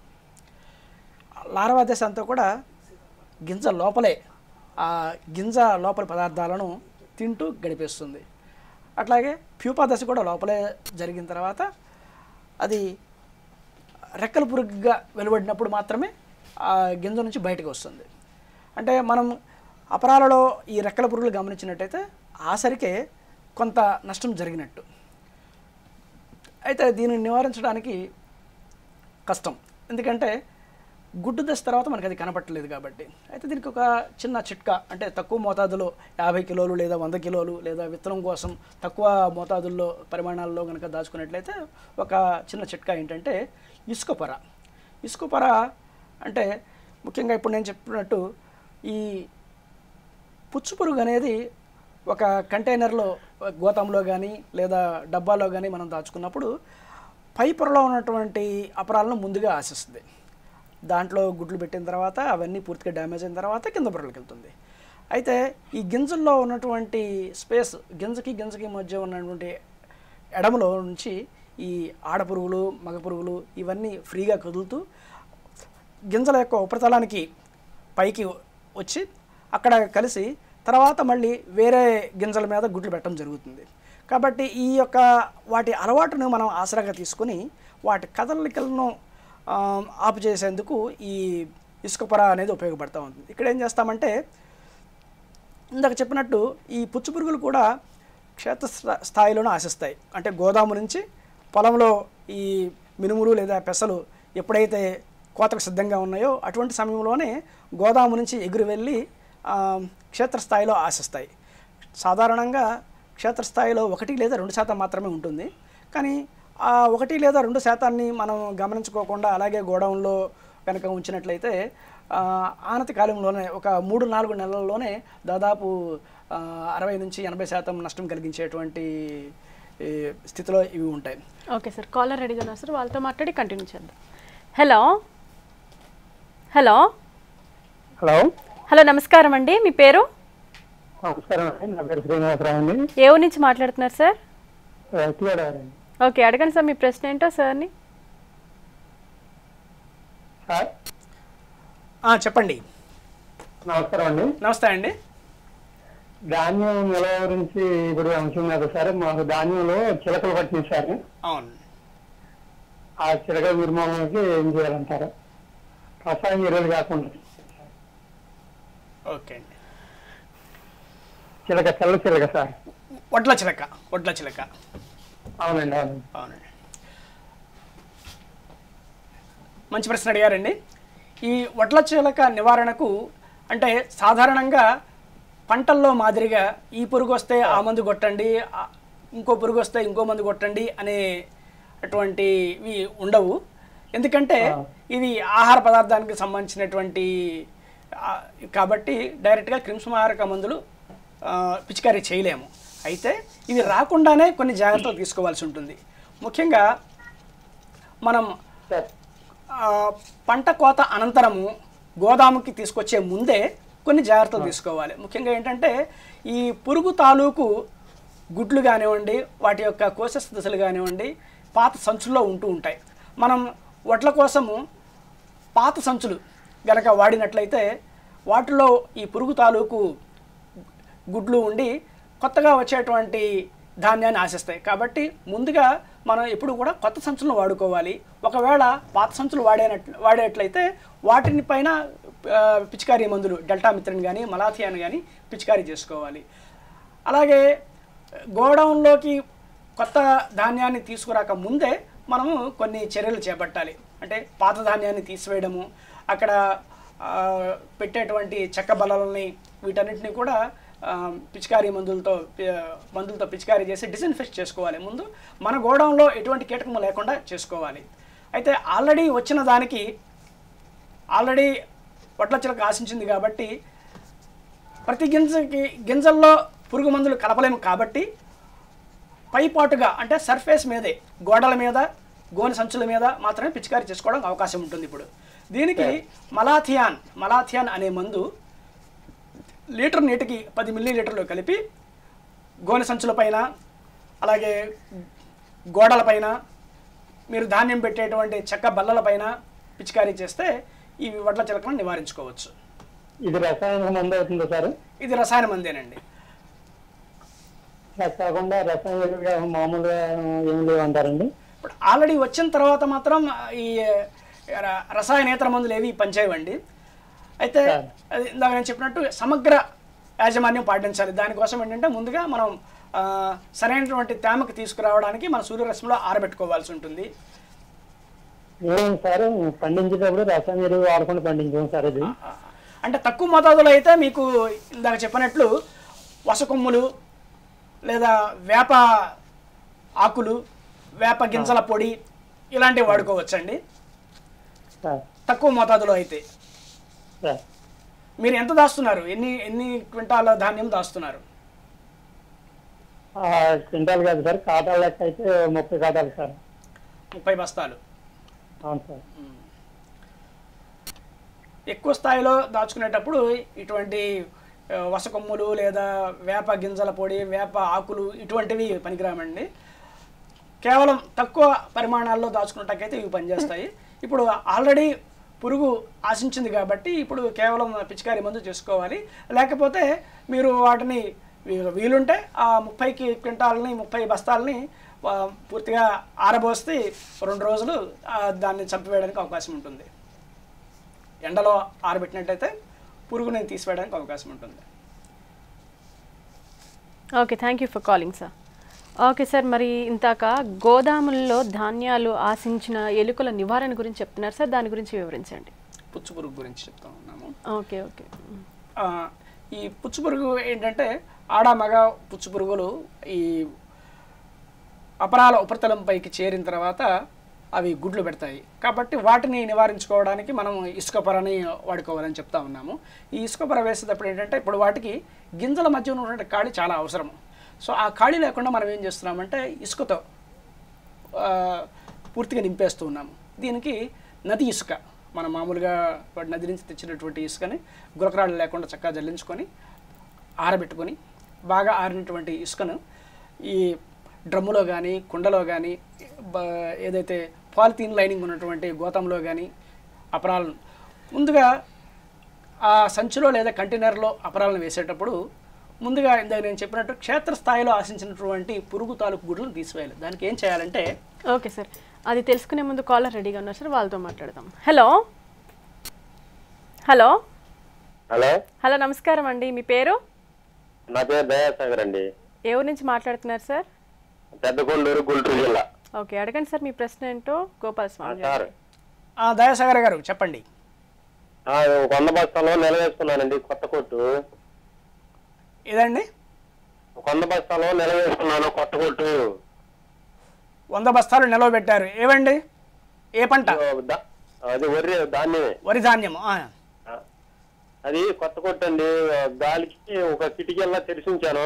[SPEAKER 2] లార్వా దశ అంతా కూడా గింజ లోపలే ఆ గింజ లోపల పదార్థాలను తింటూ గడిపేస్తుంది. అట్లాగే ప్యూపా దశ కూడా లోపలే జరిగిన తర్వాత అది రెక్కల పురుగుగా వెలువడినప్పుడు మాత్రమే ఆ గింజ నుంచి బయటకు వస్తుంది. అంటే మనం అపరాలలో ఈ రెక్కల పురుగులు గమనించినట్టయితే ఆసరికే కొంత నష్టం జరిగినట్టు. అయితే దీనిని నివారించడానికి కష్టం, ఎందుకంటే గుడ్డు దశ తర్వాత మనకి అది కనపట్టలేదు కాబట్టి. అయితే దీనికి ఒక చిన్న చిట్కా, అంటే తక్కువ మోతాదులో 50 కిలోలు లేదా 100 కిలోలు లేదా విత్తనం కోసం తక్కువ మోతాదుల్లో పరిమాణాల్లో కనుక దాచుకున్నట్లయితే ఒక చిన్న చిట్కా ఏంటంటే ఇసుక పొర అంటే ముఖ్యంగా ఇప్పుడు నేను చెప్పినట్టు ఈ పుచ్చుపురుగు అనేది ఒక కంటైనర్లో, గోతంలో కానీ లేదా డబ్బాలో కానీ మనం దాచుకున్నప్పుడు పై పొరలో ఉన్నటువంటి అపరాలను ముందుగా ఆశిస్తుంది. దాంట్లో గుడ్లు పెట్టిన తర్వాత అవన్నీ పూర్తిగా డ్యామేజ్ అయిన తర్వాత కింద పొరలకు వెళ్తుంది. అయితే ఈ గింజల్లో ఉన్నటువంటి స్పేస్, గింజకి మధ్య ఉన్నటువంటి ఎడమలో నుంచి ఈ ఆడపురుగులు, మగ పురుగులు ఇవన్నీ ఫ్రీగా కదులుతూ గింజల యొక్క ఉపరితలానికి పైకి వచ్చి అక్కడ కలిసి తర్వాత మళ్ళీ వేరే గింజల మీద గుడ్లు పెట్టడం జరుగుతుంది. కాబట్టి ఈ యొక్క వాటి అలవాటును మనం ఆసరాగా తీసుకుని వాటి కదలికలను ఆపు చేసేందుకు ఈ ఇసుక పొర అనేది ఉపయోగపడుతూ ఉంటుంది. ఇక్కడ ఏం చేస్తామంటే ఇందాక చెప్పినట్టు ఈ పుచ్చుపురుగులు కూడా క్షేత్ర స్థాయిలోనే ఆశిస్తాయి. అంటే గోదాము నుంచి పొలంలో ఈ మినుములు లేదా పెసలు ఎప్పుడైతే కోతకు సిద్ధంగా ఉన్నాయో అటువంటి సమయంలోనే గోదాము నుంచి ఎగురు వెళ్ళి క్షేత్రస్థాయిలో ఆశిస్తాయి. సాధారణంగా క్షేత్రస్థాయిలో 1 లేదా 2% మాత్రమే ఉంటుంది. కానీ ఆ 1 లేదా 2% మనం గమనించుకోకుండా అలాగే గోడౌన్లో కనుక ఉంచినట్లయితే ఆనతి కాలంలోనే ఒక 3-4 నెలల్లోనే దాదాపు 60 నుంచి 80% నష్టం కలిగించేటువంటి స్థితిలో ఇవి ఉంటాయి.
[SPEAKER 1] ఓకే సార్, కాలర్ రెడీగా ఉన్నారు సార్, వాళ్ళతో మాట్లాడి కంటిన్యూ చేద్దాం. హలో హలో
[SPEAKER 3] హలో
[SPEAKER 1] హలో నమస్కారం అండి, మీ పేరు?
[SPEAKER 3] నమస్కారం అండి, నా పేరు శ్రీనివాసరావు అండి.
[SPEAKER 1] ఏ ఊరు నుంచి మాట్లాడుతున్నారు సార్?
[SPEAKER 3] రైతుగోదావరి.
[SPEAKER 1] ఓకే, అడగండి సార్, మీ ప్రశ్న ఏంటో సార్ని.
[SPEAKER 3] సార్
[SPEAKER 2] చెప్పండి.
[SPEAKER 3] నమస్కారం అండి.
[SPEAKER 2] నమస్తే అండి.
[SPEAKER 3] ధాన్యం నిల్వ గురించి ఇప్పుడు అంశం కదా సార్. మాకు ధాన్యంలో చిలకలు పట్టింది సార్.
[SPEAKER 2] అవును.
[SPEAKER 3] ఆ చిలకల నిర్మూలనకి ఏం చేయాలంటారు? రసాయన ఎరువులు కాకుండా
[SPEAKER 2] ఓకే అండి.
[SPEAKER 3] చిలక, తెల్ల చిలక సార్.
[SPEAKER 2] వడ్ల చిలక.
[SPEAKER 3] అవునండి, అవునండి.
[SPEAKER 2] అవునండి, మంచి ప్రశ్న అడిగారండి. ఈ వడ్ల చిలక నివారణకు అంటే సాధారణంగా పంటల్లో మాదిరిగా ఈ పురుగు వస్తే ఆ మందు కొట్టండి, ఇంకో పురుగు వస్తే ఇంకో మందు కొట్టండి అనే అటువంటివి ఉండవు. ఎందుకంటే ఇవి ఆహార పదార్థానికి సంబంధించినటువంటి కాబట్టి డైరెక్ట్గా క్రిమిసంహారక మందులు పిచికారీ చేయలేము. అయితే ఇవి రాకుండానే కొన్ని జాగ్రత్తలు తీసుకోవాల్సి ఉంటుంది. ముఖ్యంగా మనం పంట కోత అనంతరము గోదాముకి తీసుకొచ్చే ముందే కొన్ని జాగ్రత్తలు తీసుకోవాలి. ముఖ్యంగా ఏంటంటే ఈ పురుగు తాలూకు గుడ్లు కానివ్వండి, వాటి యొక్క కోశ దశలు కానివ్వండి పాత సంచుల్లో ఉంటూ ఉంటాయి. మనం వడ్ల కోసము పాత సంచులు గనక వాడినట్లయితే వాటిలో ఈ పురుగు తాలూకు గుడ్లు ఉండి కొత్తగా వచ్చేటువంటి ధాన్యాన్ని ఆశిస్తాయి. కాబట్టి ముందుగా మనం ఎప్పుడు కూడా కొత్త సంచులను వాడుకోవాలి. ఒకవేళ పాత సంచులు వాడేట్లయితే వాటిని పైన పిచికారీ మందులు డెల్టామిత్రిన్ కానీ మలాథియాన్ కానీ పిచికారీ చేసుకోవాలి. అలాగే గోడౌన్లోకి కొత్త ధాన్యాన్ని తీసుకురాక ముందే మనము కొన్ని చర్యలు చేపట్టాలి. అంటే పాత ధాన్యాన్ని తీసివేయడము, అక్కడ పెట్టేటువంటి చెక్క బల్లలని వీటన్నిటిని కూడా పిచికారీ మందులతో పిచికారీ చేసి డిస్ఇన్ఫెక్ట్ చేసుకోవాలి. ముందు మన గోడౌన్లో ఎటువంటి కీటకము లేకుండా చేసుకోవాలి. అయితే ఆల్రెడీ వచ్చిన దానికి వడ్ల చిలక ఆశించింది కాబట్టి ప్రతి గింజల్లో పురుగు మందులు కలపలేము. కాబట్టి పైపాటుగా అంటే సర్ఫేస్ మీదే గోడల మీద గోనె సంచుల మీద మాత్రమే పిచికారీ చేసుకోవడానికి అవకాశం ఉంటుంది. ఇప్పుడు దీనికి మలాథియాన్ అనే మందు లీటర్ నీటికి 10 మిల్లీలీటర్లు కలిపి గోనె సంచుల పైన అలాగే గోడలపైన మీరు ధాన్యం పెట్టేటువంటి చెక్క బల్లల పైన పిచికారీ చేస్తే ఈ వడ్ల చిలకలను నివారించుకోవచ్చు.
[SPEAKER 3] ఇది రసాయన మందు అవుతుందా సార్?
[SPEAKER 2] ఇది రసాయన మందేనండి.
[SPEAKER 3] కాకుండా రసాయన మామూలుగా ఏం లేవంటారండి?
[SPEAKER 2] ఇప్పుడు ఆల్రెడీ వచ్చిన తర్వాత మాత్రం ఈ రసాయనేతర మందులు ఏవి పనిచేయవండి. అయితే ఇందాక నేను చెప్పినట్టు సమగ్ర యాజమాన్యం పాటించాలి. దానికోసం ఏంటంటే ముందుగా మనం సరైనటువంటి తేమకు తీసుకురావడానికి మన సూర్యరశ్మిలో ఆరబెట్టుకోవాల్సి ఉంటుంది.
[SPEAKER 3] సార్ పండించేటప్పుడు రసాయన ఎరువు వాడకుండా పండించాం సార్. ఇది
[SPEAKER 2] అంటే తక్కువ మోతాదులో అయితే మీకు ఇందాక చెప్పినట్లు వసకొమ్ములు లేదా వేప ఆకులు, వేప గింజల పొడి ఇలాంటివి వాడుకోవచ్చండి తక్కువ మోతాదులో అయితే. మీరు ఎంత దాస్తున్నారు? ఎన్ని క్వింటాల ధాన్యం దాస్తున్నారు?
[SPEAKER 3] క్వింటాల్ కాదు సార్, కాటాల లెక్క అయితే 30 కాటాలు సార్.
[SPEAKER 2] 30 బస్తాలు.
[SPEAKER 3] అవును సార్.
[SPEAKER 2] ఎక్కువ స్థాయిలో దాచుకునేటప్పుడు ఇటువంటి వసకొమ్ములు లేదా వేప గింజల పొడి, వేప ఆకులు ఇటువంటివి పనికిరామండి. కేవలం తక్కువ పరిమాణాల్లో దాచుకున్నట్టయితే ఇవి పనిచేస్తాయి. ఇప్పుడు ఆల్రెడీ పురుగు ఆశించింది కాబట్టి ఇప్పుడు కేవలం పిచికారీ మందు చేసుకోవాలి. లేకపోతే మీరు వాటిని వీలుంటే ఆ 30 క్వింటాలని 30 బస్తాలని పూర్తిగా ఆరబోస్తే 2 రోజులు దాన్ని చంపివేయడానికి అవకాశం ఉంటుంది. ఎండలో ఆరబెట్టినట్టయితే పురుగుని తీసివేయడానికి అవకాశం ఉంటుంది.
[SPEAKER 1] Okay, thank you for calling sir. Okay sir, మరి ఇంతాక గోదాముల్లో ధాన్యాలు ఆశించిన ఎలుకల నివారణ గురించి చెప్తున్నారు సార్, దాని గురించి వివరించండి.
[SPEAKER 2] పుచ్చు పురుగు గురించి చెప్తా ఉన్నాము.
[SPEAKER 1] Okay okay.
[SPEAKER 2] ఈ పుచ్చు పురుగు ఏంటంటే ఆడ మగ పుచ్చు పురుగులు ఈ అపరాల ఉపరితలంపైకి చేరిన తర్వాత అవి గుడ్లు పెడతాయి. కాబట్టి వాటిని నివారించుకోవడానికి మనం ఇసుక పొరని వాడుకోవాలని చెప్తా ఉన్నాము. ఈ ఇసుక పొర వేసేటప్పుడు ఏంటంటే ఇప్పుడు వాటికి గింజల మధ్య ఉన్నటువంటి ఖాళీ చాలా అవసరం. సో ఆ ఖాళీ లేకుండా మనం ఏం చేస్తున్నామంటే ఇసుకతో పూర్తిగా నింపేస్తూ ఉన్నాము. దీనికి నది ఇసుక, మనం మామూలుగా నది నుంచి తెచ్చినటువంటి ఇసుకని గులకరాళ్ళు లేకుండా చక్కగా జల్లించుకొని ఆరబెట్టుకొని బాగా ఆరినటువంటి ఇసుకను ఈ డ్రమ్ములో కానీ కుండలో కానీ ఏదైతే పాలిథీన్ లైనింగ్ ఉన్నటువంటి గోతంలో కానీ అపరాలను ముందుగా ఆ సంచిలో లేదా కంటైనర్లో అపరాలను వేసేటప్పుడు ముందుగా ఇందాక నేను చెప్పినట్టు క్షేత్రస్థాయిలో ఆశించినటువంటి పురుగు తాలూకు గుడ్లను తీసివేయాలి. దానికి ఏం చేయాలంటే
[SPEAKER 1] ఓకే సార్, అది తెలుసుకునే ముందు కాలర్ రెడీగా ఉన్నారు సార్, వాళ్ళతో మాట్లాడదాం. హలో హలో
[SPEAKER 4] హలో
[SPEAKER 1] హలో నమస్కారం అండి, మీ పేరు?
[SPEAKER 4] నా పేరు దయాసాగర్ అండి.
[SPEAKER 1] ఏ ఊరు నుంచి మాట్లాడుతున్నారు సార్?
[SPEAKER 4] పెద్దకొండూరు, గుంటూరు జిల్లా.
[SPEAKER 1] ఓకే, అడగండి సార్ మీ ప్రశ్న ఏంటో. గోపాల్ స్వామి
[SPEAKER 4] సార్,
[SPEAKER 2] దయాసాగర్ గారు చెప్పండి.
[SPEAKER 4] 100 బస్తాలు నిలవేసుకున్నానండి కొత్త కొట్టు.
[SPEAKER 2] ఇదండి
[SPEAKER 4] 100 బస్తాలు నిలవేసుకున్నాను కొత్త కొట్టు.
[SPEAKER 2] 100 బస్తాలు నిలవ పెట్టారు. ఏవండి, ఏ పంట?
[SPEAKER 4] అది వరి ధాన్యమే.
[SPEAKER 2] వరి ధాన్యము.
[SPEAKER 4] అది కొత్త కొట్టు అండి. గాలికి ఒక కిటికీలా తెరిచి ఉంచాను,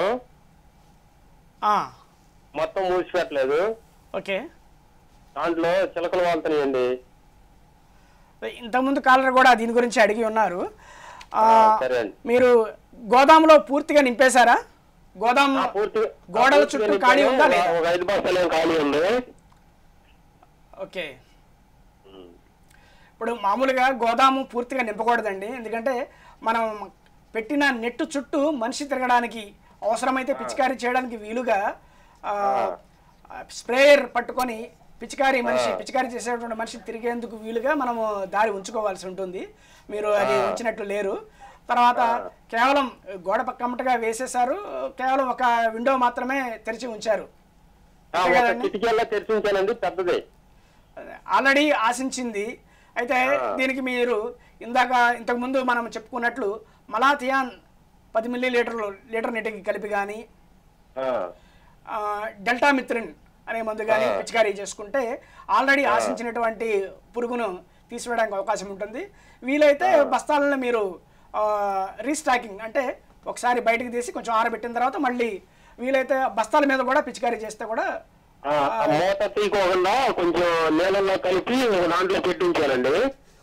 [SPEAKER 4] మొత్తం మూసిపెట్టలేదు.
[SPEAKER 2] ఓకే,
[SPEAKER 4] దాంట్లో చిలకలు వాళ్తున్నాయండి.
[SPEAKER 2] ఇంతకుముందు కాలర్ కూడా దీని గురించి అడిగి ఉన్నారు.
[SPEAKER 4] సరే అండి.
[SPEAKER 2] మీరు గోదాములో పూర్తిగా నింపేశారా? గోదాము గోడల చుట్టూ ఖాళీ ఉందా లేదా?
[SPEAKER 4] ఒక 5 బస్తాలు ఖాళీ ఉంది.
[SPEAKER 2] ఓకే, ఇప్పుడు మామూలుగా గోదాము పూర్తిగా నింపకూడదండి. ఎందుకంటే మనం పెట్టిన నెట్టు చుట్టూ మనిషి తిరగడానికి అవసరమైతే పిచికారీ చేయడానికి వీలుగా స్ప్రేయర్ పట్టుకొని పిచికారీ చేసేటువంటి మనిషి తిరిగేందుకు వీలుగా మనము దారి ఉంచుకోవాల్సి ఉంటుంది. మీరు అది ఉంచినట్లు లేరు. తర్వాత కేవలం గోడ పక్కమటగా వేసేసారు, కేవలం ఒక విండో మాత్రమే తెరిచి ఉంచారు. ఆల్రెడీ ఆశించింది. అయితే దీనికి మీరు ఇంతకుముందు మనం చెప్పుకున్నట్లు మలాథియాన్ 10 మిల్లీలీటర్లు లీటర్ నీటికి కలిపి కానీ డెల్టామిత్రిన్ అనే మందు కానీ పిచికారీ చేసుకుంటే ఆల్రెడీ ఆశించినటువంటి పురుగును తీసివేయడానికి అవకాశం ఉంటుంది. వీలైతే బస్తాలను మీరు రీస్టాకింగ్ అంటే ఒకసారి బయటకు తీసి కొంచెం ఆరబెట్టిన తర్వాత మళ్ళీ వీలైతే బస్తాల మీద కూడా పిచికారీ చేస్తే కూడా
[SPEAKER 4] మూత తీయకుండా కొంచెం నీళ్ళల్లో కలిపి దాంట్లో పెట్టి ఉంచారండి.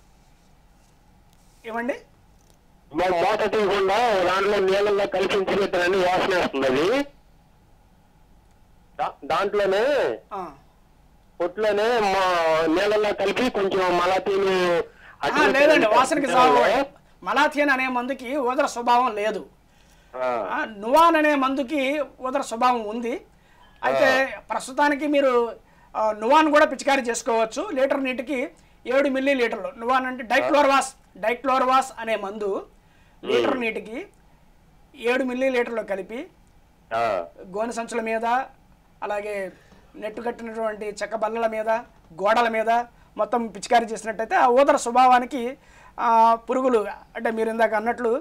[SPEAKER 2] ఏమండి?
[SPEAKER 4] మూత తీయకుండా దాంట్లో నీళ్ళల్లో కలిపి ఉంచిపెట్టారండి, వాసన వస్తుంది. దాంట్లోనే పొట్లోనే నీళ్ళల్లో కలిపి కొంచెం మలాథియన్.
[SPEAKER 2] లేదండి, వాసనకి సాగు మలాథియన్ అనే మందుకి ఉదర స్వభావం లేదు. నువాన్ అనే మందుకి ఉదర స్వభావం ఉంది. అయితే ప్రస్తుతానికి మీరు నువాన్ కూడా పిచికారీ చేసుకోవచ్చు. లీటర్ నీటికి 7 మిల్లీలీటర్లు. నువాన్ అంటే డైక్లోర్వాస్ అనే మందు లీటర్ నీటికి 7 మిల్లీలీటర్లు కలిపి గోనె సంచుల మీద, అలాగే నెట్టు కట్టినటువంటి చెక్క బల్లల మీద, గోడల మీద మొత్తం పిచికారీ చేసినట్టయితే ఆ ఊదర స్వభావానికి పురుగులు అంటే మీరు ఇందాక అన్నట్లు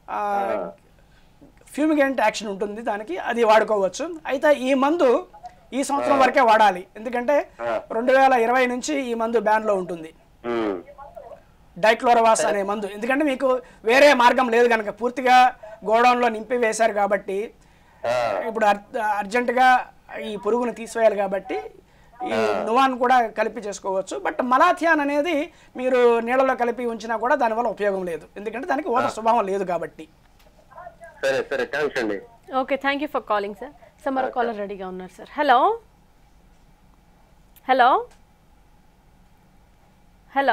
[SPEAKER 2] ఫ్యూమిగెంట్ యాక్షన్ ఉంటుంది దానికి, అది వాడుకోవచ్చు. అయితే ఈ మందు ఈ సంవత్సరం వరకే వాడాలి, ఎందుకంటే 2020 నుంచి ఈ మందు బ్యాన్లో ఉంటుంది డైక్లోరవాస్ అనే మందు. ఎందుకంటే మీకు వేరే మార్గం లేదు కనుక పూర్తిగా గోడౌన్లో నింపి వేశారు కాబట్టి ఇప్పుడు అర్జెంటుగా ఈ పురుగును తీసివేయాలి కాబట్టి ఈ నువాన్ కూడా కలిపి చేసుకోవచ్చు. బట్ మలాథియాన్ అనేది మీరు నీళ్ళలో కలిపి ఉంచినా కూడా దానివల్ల ఉపయోగం లేదు, ఎందుకంటే దానికి ఓదర స్వభావం లేదు కాబట్టి.
[SPEAKER 1] Okay, thank you for calling sir. Sir మరో కాలర్ రెడీగా ఉన్నారు sir. Hello hello hello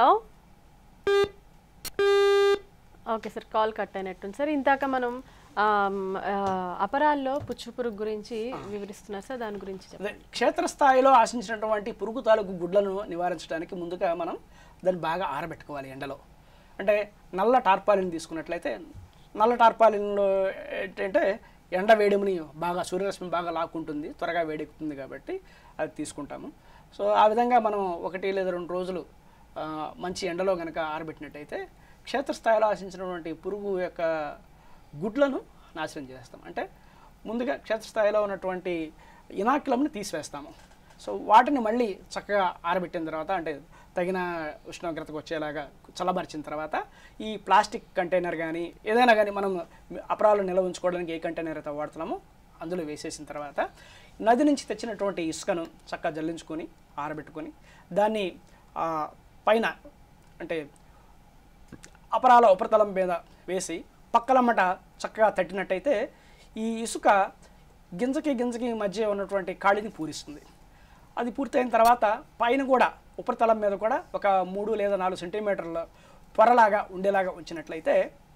[SPEAKER 1] okay sir, call cut అయినట్టుంది సార్. ఇందాక మనం అపరాల్లో పుచ్చు పురుగు గురించి వివరిస్తున్నారు సార్, దాని గురించి
[SPEAKER 2] క్షేత్రస్థాయిలో ఆశించినటువంటి పురుగు తాలూకు గుడ్లను నివారించడానికి ముందుగా మనం దాన్ని బాగా ఆరబెట్టుకోవాలి ఎండలో. అంటే నల్ల టార్పాలిన్ తీసుకున్నట్లయితే, నల్ల టార్పాలిన్లో ఏంటంటే ఎండ వేడిని బాగా, సూర్యరశ్మి బాగా లాక్కుంటుంది, త్వరగా వేడెక్కుతుంది కాబట్టి అది తీసుకుంటాము. సో ఆ విధంగా మనం 1 లేదా 2 రోజులు మంచి ఎండలో కనుక ఆరబెట్టినట్టయితే క్షేత్రస్థాయిలో ఆశించినటువంటి పురుగు యొక్క గుడ్లను నాశనం చేస్తాం. అంటే ముందుగా క్షేత్రస్థాయిలో ఉన్నటువంటి ఇనాక్యులంని తీసివేస్తాము. సో వాటిని మళ్ళీ చక్కగా ఆరబెట్టిన తర్వాత, అంటే తగిన ఉష్ణోగ్రతకు వచ్చేలాగా చల్లబరిచిన తర్వాత ఈ ప్లాస్టిక్ కంటైనర్ కానీ ఏదైనా కానీ మనం అపరాలు నిల్వ ఉంచుకోవడానికి ఏ కంటైనర్ అయితే వాడుతున్నామో అందులో వేసేసిన తర్వాత నది నుంచి తెచ్చినటువంటి ఇసుకను చక్కగా జల్లించుకొని ఆరబెట్టుకొని దాన్ని పైన అంటే అపరాల ఉపరితలం మీద వేసి పక్కలమ్మట చక్కగా తట్టినట్టయితే ఈ ఇసుక గింజకి మధ్య ఉన్నటువంటి ఖాళీని పూరిస్తుంది. అది పూర్తయిన తర్వాత పైన కూడా ఉపరితలం మీద కూడా ఒక 3 లేదా 4 సెంటీమీటర్ల పొరలాగా ఉండేలాగా ఉంచినట్లయితే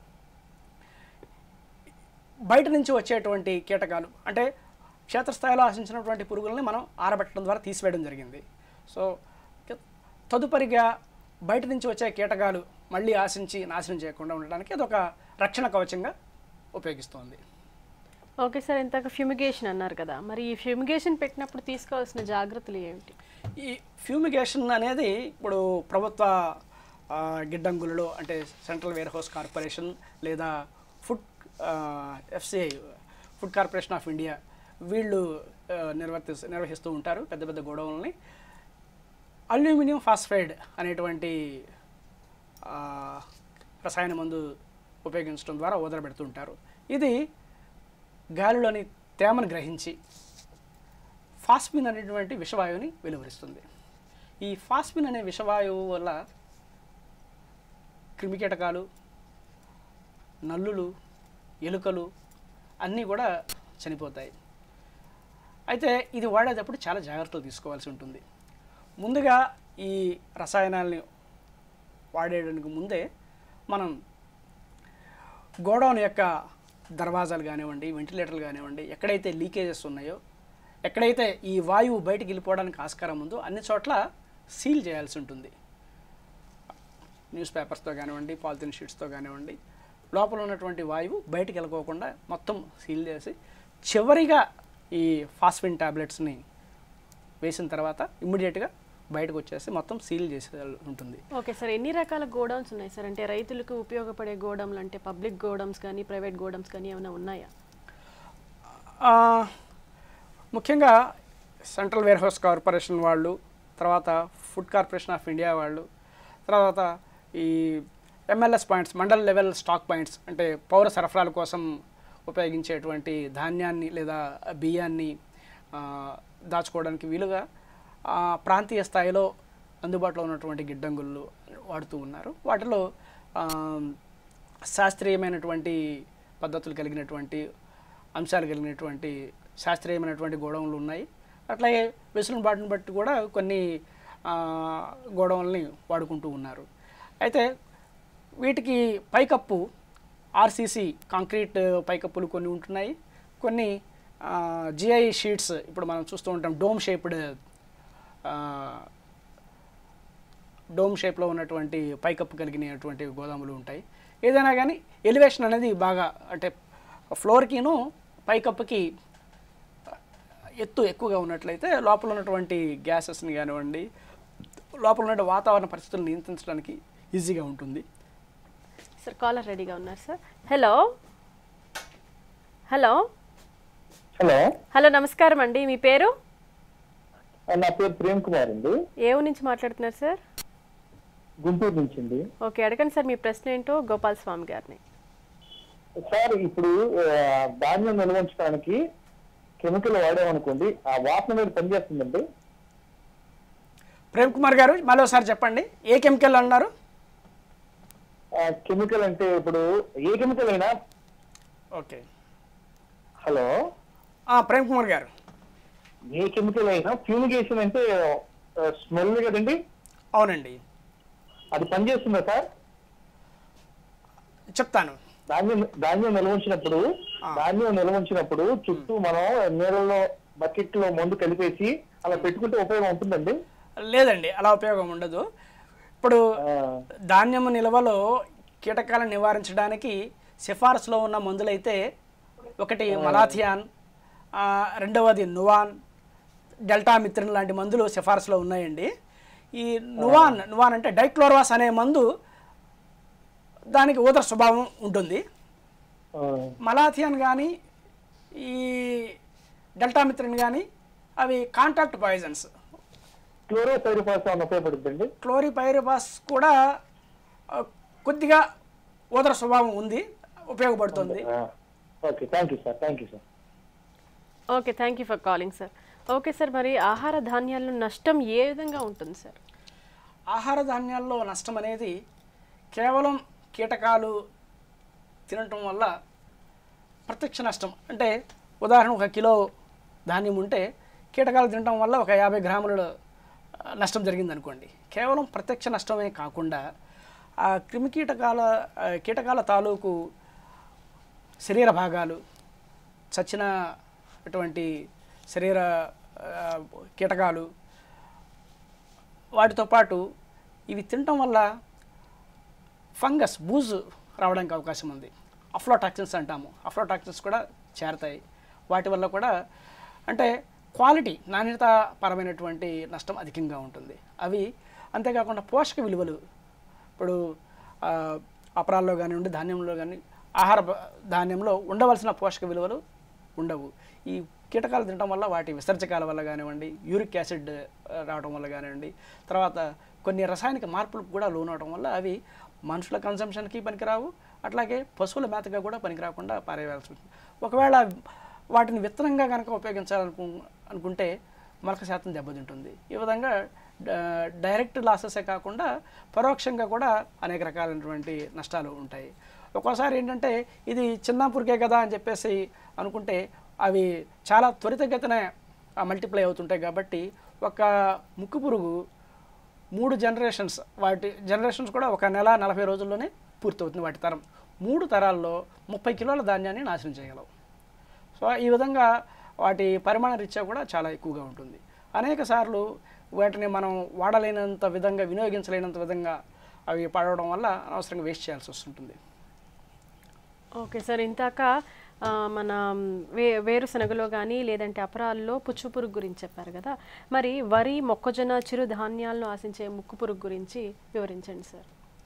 [SPEAKER 2] బయట నుంచి వచ్చేటువంటి కీటకాలు, అంటే క్షేత్రస్థాయిలో ఆశించినటువంటి పురుగుల్ని మనం ఆరబెట్టడం ద్వారా తీసివేయడం జరిగింది. సో తదుపరిగా బయట నుంచి వచ్చే కీటకాలు మళ్ళీ ఆశించి నాశనం చేయకుండా ఉండడానికి అదొక రక్షణ కవచంగా ఉపయోగిస్తుంది.
[SPEAKER 1] ఓకే సార్, ఇంతక ఫ్యూమిగేషన్ అన్నారు కదా, మరి ఈ ఫ్యూమిగేషన్ పెట్టినప్పుడు తీసుకోవాల్సిన జాగ్రత్తలు ఏమిటి?
[SPEAKER 2] ఈ ఫ్యూమిగేషన్ అనేది ఇప్పుడు ప్రభుత్వ గిడ్డంగులలో, అంటే సెంట్రల్ వేర్ హౌస్ కార్పొరేషన్ లేదా FCI food corporation of India వీళ్ళు నిర్వహిస్తూ ఉంటారు పెద్ద పెద్ద గోడౌన్లని. అల్యూమినియం ఫాస్ఫైడ్ అనేటువంటి రసాయన మందు ఉపయోగించడం ద్వారా వదలబెడుతూ ఉంటారు. ఇది గాలిలోని తేమను గ్రహించి ఫాస్మిన్ అనేటువంటి విషవాయువుని వెలువరిస్తుంది. ఈ ఫాస్మిన్ అనే విషవాయువు వల్ల క్రిమికీటకాలు, నల్లులు, ఎలుకలు అన్నీ కూడా చనిపోతాయి. అయితే ఇది వాడేటప్పుడు చాలా జాగ్రత్తలు తీసుకోవాల్సి ఉంటుంది. ముందుగా ఈ రసాయనాలని వాడేయడానికి ముందే మనం గోడౌన్ యొక్క దర్వాజాలు కానివ్వండి, వెంటిలేటర్లు కానివ్వండి, ఎక్కడైతే లీకేజెస్ ఉన్నాయో, ఎక్కడైతే ఈ వాయువు బయటికి వెళ్ళిపోవడానికి ఆస్కారం ఉందో అన్ని చోట్ల సీల్ చేయాల్సి ఉంటుంది. న్యూస్ పేపర్స్తో కానివ్వండి, పాలిథిన్ షీట్స్తో కానివ్వండి, లోపల ఉన్నటువంటి వాయువు బయటికి వెళ్ళకోకుండా మొత్తం సీల్ చేసి చివరిగా ఈ ఫాస్ఫిన్ టాబ్లెట్స్ని వేసిన తర్వాత ఇమ్మీడియట్గా బయటకు వచ్చేసి మొత్తం సీల్ చేసే ఉంటుంది.
[SPEAKER 1] ఓకే సార్, ఎన్ని రకాల గోడౌన్స్ ఉన్నాయి సార్? అంటే రైతులకు ఉపయోగపడే గోడౌన్లు అంటే పబ్లిక్ గోడౌన్స్ కానీ ప్రైవేట్ గోడౌన్స్ కానీ ఏమైనా ఉన్నాయా?
[SPEAKER 2] ముఖ్యంగా సెంట్రల్ వేర్ హౌస్ కార్పొరేషన్ వాళ్ళు, తర్వాత ఫుడ్ కార్పొరేషన్ ఆఫ్ ఇండియా వాళ్ళు, తర్వాత ఈ MLS points, mandal level stock points, అంటే పౌర సరఫరాల కోసం ఉపయోగించేటువంటి ధాన్యాన్ని లేదా బియ్యాన్ని దాచుకోవడానికి వీలుగా ప్రాంతీయ స్థాయిలో అందుబాటులో ఉన్నటువంటి గిడ్డంగుళ్ళు వాడుతూ ఉన్నారు. వాటిలో శాస్త్రీయమైనటువంటి పద్ధతులు కలిగినటువంటి అంశాలు కలిగినటువంటి శాస్త్రీయమైనటువంటి గోడౌన్లు ఉన్నాయి. అట్లాగే వెసులుబాటును బట్టి కూడా కొన్ని గోడౌన్లని వాడుకుంటూ ఉన్నారు. అయితే వీటికి పైకప్పు ఆర్సీసీ కాంక్రీట్ పైకప్పులు కొన్ని ఉంటున్నాయి. కొన్ని జిఐ షీట్స్, ఇప్పుడు మనం చూస్తూ ఉంటాం డోమ్ షేప్లో ఉన్నటువంటి పైకప్పు కలిగినటువంటి గోదాములు ఉంటాయి. ఏదైనా కానీ ఎలివేషన్ అనేది బాగా, అంటే ఫ్లోర్కిను పైకప్పుకి ఎత్తు ఎక్కువగా ఉన్నట్లయితే లోపల ఉన్నటువంటి గ్యాసెస్ని కానివ్వండి, లోపల ఉన్న వాతావరణ పరిస్థితులను నియంత్రించడానికి ఈజీగా ఉంటుంది.
[SPEAKER 1] సార్ కాలర్ రెడీగా ఉన్నారు sir. Hello hello
[SPEAKER 3] hello
[SPEAKER 1] hello నమస్కారం అండి, మీ పేరు?
[SPEAKER 3] నా పేరు ప్రేమ్ కుమార్ అండి.
[SPEAKER 1] ఏ ఊరు నుంచి మాట్లాడుతున్నారు సార్?
[SPEAKER 3] గుంటూరు నుంచి అండి.
[SPEAKER 1] ఓకే, అడగండి సార్ మీ ప్రశ్న ఏంటో గోపాల్ స్వామి గారిని.
[SPEAKER 3] సార్, ఇప్పుడు ధాన్యం నిల్వ ఉంచడానికి కెమికల్ వాడామనుకోండి, ఆ వాసన మీద పనిచేస్తుందండి?
[SPEAKER 2] ప్రేమ్ కుమార్ గారు మరోసారి చెప్పండి, ఏ కెమికల్ అన్నారు?
[SPEAKER 3] కెమికల్ అంటే ఇప్పుడు ఏ కెమికల్ అయినా.
[SPEAKER 2] ఓకే,
[SPEAKER 3] హలో
[SPEAKER 2] ప్రేమ్ కుమార్ గారు,
[SPEAKER 3] ఏ కెమికల్ అయినా ఫ్యూమిగేషన్ అంటే స్మెల్ కదండి?
[SPEAKER 2] అవునండి.
[SPEAKER 3] అది పనిచేస్తుందా సార్?
[SPEAKER 2] చెప్తాను.
[SPEAKER 3] ధాన్యం నిల్వ ఉంచినప్పుడు చుట్టూ మనం నీళ్ళలో బకెట్ లో మందు కలిపేసి అలా పెట్టుకుంటే ఉపయోగం ఉంటుందండి?
[SPEAKER 2] లేదండి, అలా ఉపయోగం ఉండదు. ఇప్పుడు ధాన్యము నిల్వలో కీటకాలను నివారించడానికి సిఫారసులో ఉన్న మందులైతే ఒకటి మలాథియాన్, రెండవది నువాన్, డెల్టామిత్రిన్ లాంటి మందులు సిఫారసులో ఉన్నాయండి. ఈ నువాన్ అంటే డైక్లోర్వాస్ అనే మందు, దానికి ఊదర స్వభావం ఉంటుంది. మలాథియాన్ కానీ ఈ డెల్టామిత్రిన్ కానీ అవి కాంటాక్ట్ పాయిజన్స్. క్లోరిపైరిపాస్ కూడా కొద్దిగా ఊదర స్వభావం ఉంది, ఉపయోగపడుతుంది.
[SPEAKER 3] Okay, thank you sir.
[SPEAKER 1] Okay, thank you for calling sir. Okay sir, మరి ఆహార ధాన్యాల్లో నష్టం ఏ విధంగా ఉంటుంది సార్?
[SPEAKER 2] ఆహార ధాన్యాల్లో నష్టం అనేది కేవలం కీటకాలు తినటం వల్ల ప్రత్యక్ష నష్టం. అంటే ఉదాహరణ, 1 కిలో ధాన్యం ఉంటే కీటకాలు తినటం వల్ల ఒక 50 గ్రాముల నష్టం జరిగిందనుకోండి. కేవలం ప్రత్యక్ష నష్టమే కాకుండా ఆ కీటకాల తాలూకు శరీర భాగాలు, చచ్చినటువంటి శరీర కీటకాలు, వాటితో పాటు ఇవి తినటం వల్ల ఫంగస్, బూజు రావడానికి అవకాశం ఉంది. అఫ్లోటాక్సిన్స్ అంటాము, అఫ్లోటాక్సిన్స్ కూడా చేరతాయి. వాటి వల్ల కూడా అంటే క్వాలిటీ, నాణ్యత పరమైనటువంటి నష్టం అధికంగా ఉంటుంది. అవి అంతేకాకుండా పోషక విలువలు, ఇప్పుడు అపరాల్లో కానివ్వండి, ధాన్యంలో కానీ, ఆహార ధాన్యంలో ఉండవలసిన పోషక విలువలు ఉండవు. ఈ కీటకాలు తినడం వల్ల వాటి విసర్జకాల వల్ల కానివ్వండి, యూరిక్ యాసిడ్ రావడం వల్ల కానివ్వండి, తర్వాత కొన్ని రసాయనిక మార్పులకు కూడా లోనవడం వల్ల అవి మనుషుల కన్సంప్షన్కి పనికిరావు, అట్లాగే పశువుల మేతగా కూడా పనికిరాకుండా పారేయాల్సి ఉంటుంది. ఒకవేళ వాటిని విత్తనంగా కనుక ఉపయోగించాలనుకుంటే మొలక శాతం దెబ్బతింటుంది. ఈ విధంగా డైరెక్ట్ లాసెసే కాకుండా పరోక్షంగా కూడా అనేక రకాలైనటువంటి నష్టాలు ఉంటాయి. ఒక్కోసారి ఏంటంటే ఇది చిన్నాపురికే కదా అని చెప్పేసి అనుకుంటే అవి చాలా త్వరితగతిన మల్టిప్లై అవుతుంటాయి. కాబట్టి ఒక ముక్కు పురుగు 3 జనరేషన్స్, వాటి జనరేషన్స్ కూడా 1 నెల 40 రోజుల్లోనే పూర్తవుతుంది వాటి తరం. 3 తరాల్లో 30 కిలోల ధాన్యాన్ని నాశనం చేయగలవు. సో ఈ విధంగా వాటి పరిమాణ రీత్యా కూడా చాలా ఎక్కువగా ఉంటుంది. అనేక సార్లు వాటిని మనం వాడలేనంత విధంగా, వినియోగించలేనంత విధంగా అవి పడవడం వల్ల అనవసరంగా వేస్ట్ చేయాల్సి వస్తుంటుంది.
[SPEAKER 1] ఓకే సార్, ఇంతాక మన వేరుశనగలో కానీ లేదంటే అపరాల్లో పుచ్చు పురుగు గురించి చెప్పారు కదా, మరి వరి, మొక్కజొన్న, చిరు ధాన్యాలను ఆశించే ముక్కు పురుగు గురించి వివరించండి సార్.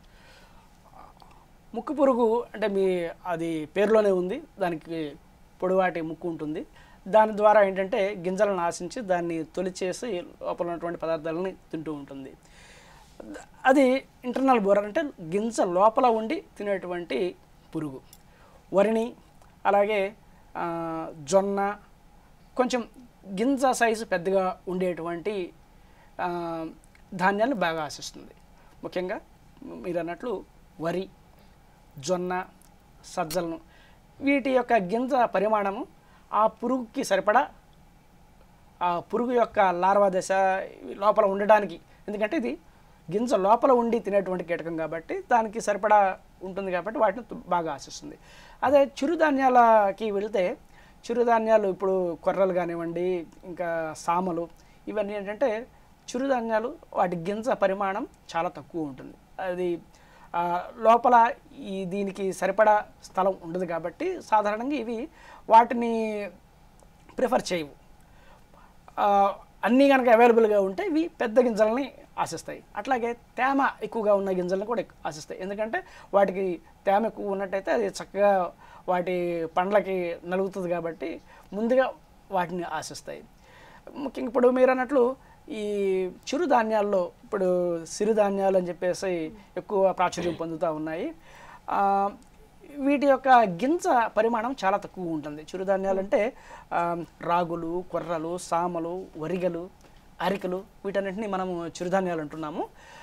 [SPEAKER 2] ముక్కు పురుగు అంటే అది పేరులోనే ఉంది, దానికి పొడవాటి ముక్కు ఉంటుంది. దాని ద్వారా ఏంటంటే గింజలను ఆశించి దాన్ని తొలిచేసి లోపల ఉన్నటువంటి పదార్థాలని తింటూ ఉంటుంది. అది ఇంటర్నల్ బోరర్ అంటే గింజ లోపల ఉండి తినేటువంటి పురుగు. వరిని అలాగే జొన్న, కొంచెం గింజ సైజు పెద్దగా ఉండేటువంటి ధాన్యాలను బాగా ఆశిస్తుంది. ముఖ్యంగా మీరు అన్నట్లు వరి, జొన్న, సజ్జలను, వీటి యొక్క గింజ పరిమాణము ఆ పురుగుకి సరిపడా, ఆ పురుగు యొక్క లార్వా దశ లోపల ఉండడానికి, ఎందుకంటే ఇది గింజ లోపల ఉండి తినేటువంటి కీటకం కాబట్టి దానికి సరిపడా ఉంటుంది కాబట్టి వాటిని బాగా ఆశిస్తుంది. అదే చిరుధాన్యాలకి వెళితే, చిరుధాన్యాలు ఇప్పుడు కొర్రలు కానివ్వండి, ఇంకా సామలు, ఇవన్నీ ఏంటంటే చిరుధాన్యాలు వాటి గింజ పరిమాణం చాలా తక్కువ ఉంటుంది. అది లోపల దీనికి సరిపడా స్థలం ఉండదు కాబట్టి సాధారణంగా ఇవి వాటిని ప్రిఫర్ చేయవు. అన్నీ కనుక అవైలబుల్గా ఉంటే ఇవి పెద్ద గింజలని ఆశిస్తాయి. అట్లాగే తేమ ఎక్కువగా ఉన్న గింజలను కూడా ఆశిస్తాయి. ఎందుకంటే వాటికి తేమ ఎక్కువ ఉన్నట్టయితే అది చక్కగా వాటి పండ్లకి నలుగుతుంది కాబట్టి ముందుగా వాటిని ఆశిస్తాయి. ముఖ్యంగా ఇప్పుడు మీరు అన్నట్లు ఈ చిరుధాన్యాల్లో ఇప్పుడు సిరిధాన్యాలు అని చెప్పేసి ఎక్కువ ప్రాచుర్యం పొందుతూ ఉన్నాయి. వీటి యొక్క గింజ పరిమాణం చాలా తక్కువ ఉంటుంది. చిరుధాన్యాలు అంటే రాగులు, కొర్రలు, సామలు, వరిగలు, అరికలు, వీటన్నిటిని మనము చిరుధాన్యాలు అంటున్నాము.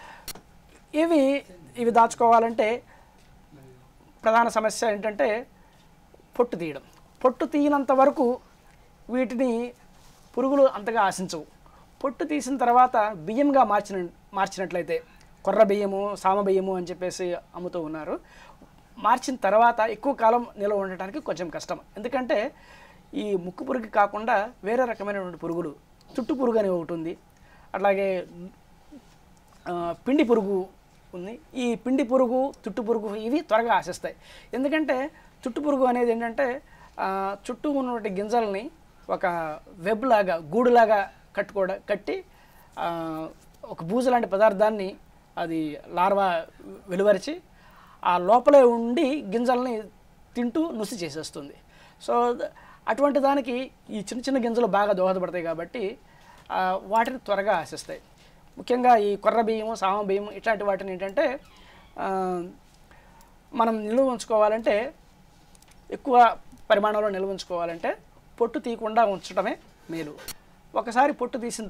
[SPEAKER 2] ఇవి దాచుకోవాలంటే ప్రధాన సమస్య ఏంటంటే పొట్టు తీయడం. పొట్టు తీయనంత వరకు వీటిని పురుగులు అంతగా ఆశించవు. పొట్టు తీసిన తర్వాత బియ్యంగా మార్చినట్లయితే, కొర్ర బియ్యము, సామ బియ్యము అని చెప్పేసి అమ్ముతూ ఉన్నారు. మార్చిన తర్వాత ఎక్కువ కాలం నిల్వ ఉండటానికి కొంచెం కష్టం. ఎందుకంటే ఈ ముక్కు పురుగు కాకుండా వేరే రకమైనటువంటి పురుగులు, చుట్టు పురుగు అని ఒకటి ఉంది, అట్లాగే పిండి పురుగు ఉంది. ఈ పిండి పురుగు, చుట్టు పురుగు ఇవి త్వరగా ఆశిస్తాయి. ఎందుకంటే చుట్టు పురుగు అనేది ఏంటంటే చుట్టూ ఉన్నటువంటి గింజల్ని ఒక వెబ్ లాగా, గూడులాగా కట్టి ఒక బూజు లాంటి పదార్థాన్ని అది లార్వా వెలువరిచి ఆ లోపలే ఉండి గింజల్ని తింటూ నుసి చేసేస్తుంది. సో అటువంటి దానికి ఈ చిన్న చిన్న గింజలు బాగా దోహదపడతాయి కాబట్టి వాటిని త్వరగా ఆశిస్తాయి. ముఖ్యంగా ఈ కొర్ర బియ్యము, సామ బియ్యము ఇట్లాంటి వాటిని ఏంటంటే మనం నిల్వ ఉంచుకోవాలంటే, ఎక్కువ పరిమాణంలో నిల్వ ఉంచుకోవాలంటే పొట్టు తీయకుండా ఉంచడమే మేలు. ఒకసారి పొట్టు తీసిన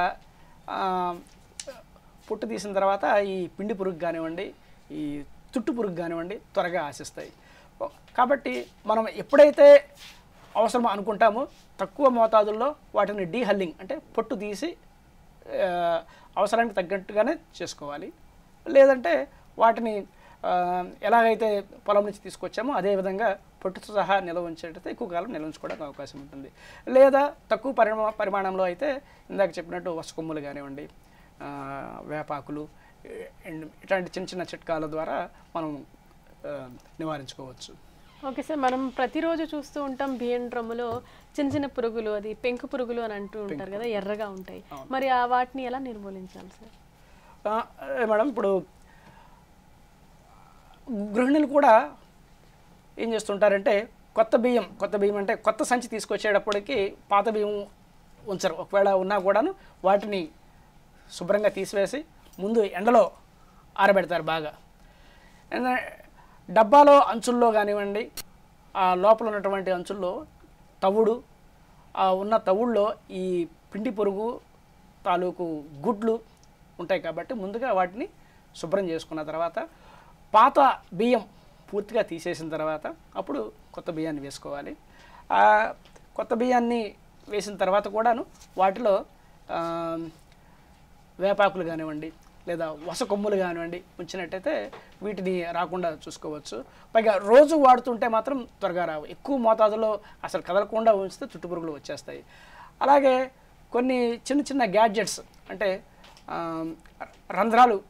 [SPEAKER 2] తర్వాత ఈ పిండి పురుగు కానివ్వండి, ఈ చుట్టు పురుగు కానివ్వండి త్వరగా ఆశిస్తాయి. కాబట్టి మనం ఎప్పుడైతే అవసరం అనుకుంటామో తక్కువ మోతాదుల్లో వాటిని డీహల్లింగ్ అంటే పొట్టు తీసి అవసరానికి తగ్గట్టుగానే చేసుకోవాలి. లేదంటే వాటిని ఎలాగైతే పొలం నుంచి తీసుకొచ్చామో అదేవిధంగా పొట్టుతో సహా నిల్వ ఉంచేటైతే ఎక్కువ కాలం నిల్వ ఉంచుకోవడానికి అవకాశం ఉంటుంది. లేదా తక్కువ పరిమాణంలో అయితే ఇందాక చెప్పినట్టు వసకొమ్ములు కానివ్వండి, వేపాకులు, ఇట్లాంటి చిన్న చిన్న చిట్కాల ద్వారా మనం నివారించుకోవచ్చు.
[SPEAKER 1] ఓకే సార్, మనం ప్రతిరోజు చూస్తూ ఉంటాం బియ్యం డ్రమ్ములో చిన్న చిన్న పురుగులు, అది పెంకు పురుగులు అని అంటూ ఉంటారు కదా, ఎర్రగా ఉంటాయి. మరి వాటిని ఎలా నిర్మూలించాలి సార్?
[SPEAKER 2] మేడం, ఇప్పుడు గృహిణులు కూడా ఏం చేస్తుంటారంటే కొత్త బియ్యం అంటే కొత్త సంచి తీసుకొచ్చేటప్పటికి పాత బియ్యం ఉంచరు. ఒకవేళ ఉన్నా కూడాను వాటిని శుభ్రంగా తీసివేసి ముందు ఎండలో ఆరబెడతారు బాగా. డబ్బాలో అంచుల్లో కానివ్వండి, ఆ లోపల ఉన్నటువంటి అంచుల్లో తవుడు, ఉన్న తవుడులో ఈ పిండి పురుగు తాలూకు గుడ్లు ఉంటాయి కాబట్టి ముందుగా వాటిని శుభ్రం చేసుకున్న తర్వాత పాత బియ్యం పూర్తిగా తీసేసిన తర్వాత అప్పుడు కొత్త బియ్యాన్ని వేసుకోవాలి. కొత్త బియ్యాన్ని వేసిన తర్వాత కూడాను వాటిలో వేపాకులు కానివ్వండి, లేదా వస కొమ్ములు కానివ్వండి ఉంచినట్టయితే వీటిని రాకుండా చూసుకోవచ్చు. పైగా రోజు వాడుతుంటే మాత్రం త్వరగా రావు. ఎక్కువ మోతాదులో అసలు కదలకుండా ఉంచితే చుట్టుపురుగులు వచ్చేస్తాయి. అలాగే కొన్ని చిన్న చిన్న గ్యాడ్జెట్స్ అంటే రంధ్రాలు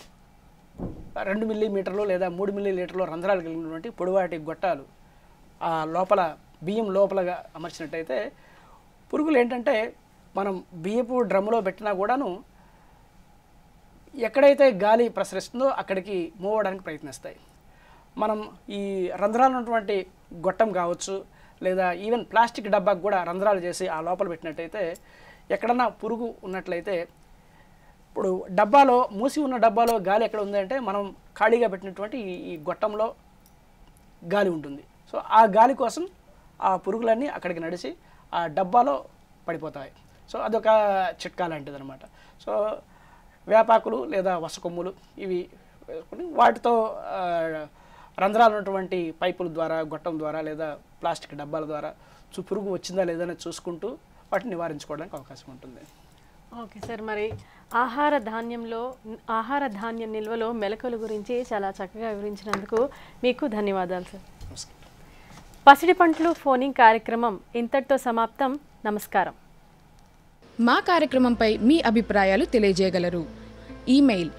[SPEAKER 2] 2 మిల్లీమీటర్లు లేదా 3 మిల్లీలీటర్లు రంధ్రాలు కలిగినటువంటి పొడవాటి గొట్టాలు ఆ లోపల బియ్యం లోపలగా అమర్చినట్టయితే పురుగులు ఏంటంటే మనం బియ్యపు డ్రమ్ములో పెట్టినా కూడాను ఎక్కడైతే గాలి ప్రసరిస్తుందో అక్కడికి మూవ్ అవ్వడానికి ప్రయత్నిస్తాయి. మనం ఈ రంధ్రాలు ఉన్నటువంటి గొట్టం కావచ్చు లేదా ఈవెన్ ప్లాస్టిక్ డబ్బాకు కూడా రంధ్రాలు చేసి ఆ లోపల పెట్టినట్టయితే ఎక్కడన్నా పురుగు ఉన్నట్లయితే ఇప్పుడు డబ్బాలో మూసి ఉన్న డబ్బాలో గాలి ఎక్కడ ఉందంటే మనం ఖాళీగా పెట్టినటువంటి ఈ గొట్టంలో గాలి ఉంటుంది. సో ఆ గాలి కోసం ఆ పురుగులన్నీ అక్కడికి నడిచి ఆ డబ్బాలో పడిపోతాయి. సో అదొక చిట్కా లాంటిది అనమాట. సో వేపాకులు లేదా వసకొమ్ములు ఇవి వేసుకొని వాటితో రంధ్రాలు ఉన్నటువంటి పైపుల ద్వారా గొట్టం ద్వారా లేదా ప్లాస్టిక్ డబ్బాల ద్వారా పురుగు వచ్చిందా లేదని చూసుకుంటూ వాటిని నివారించుకోవడానికి అవకాశం ఉంటుంది.
[SPEAKER 1] ఓకే సార్, మరి ఆహార ధాన్యం నిల్వలో మెలకువల గురించి చాలా చక్కగా వివరించినందుకు మీకు ధన్యవాదాలు సార్. పసిడి పంటలు ఫోనింగ్ కార్యక్రమం ఇంతటితో సమాప్తం. నమస్కారం.
[SPEAKER 5] మా కార్యక్రమంపై మీ అభిప్రాయాలు తెలియజేయగలరు. Email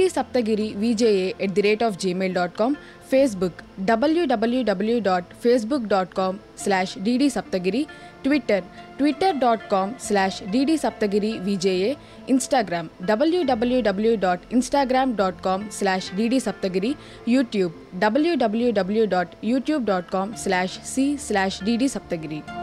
[SPEAKER 5] ddSaptagiri@gmail.com, Facebook www.facebook.com/ddsaptagiri, Twitter twitter.com/ddsaptagirivja, Instagram www.instagram.com/ddsaptagiri, YouTube www.youtube.com/c/ddsaptagiri.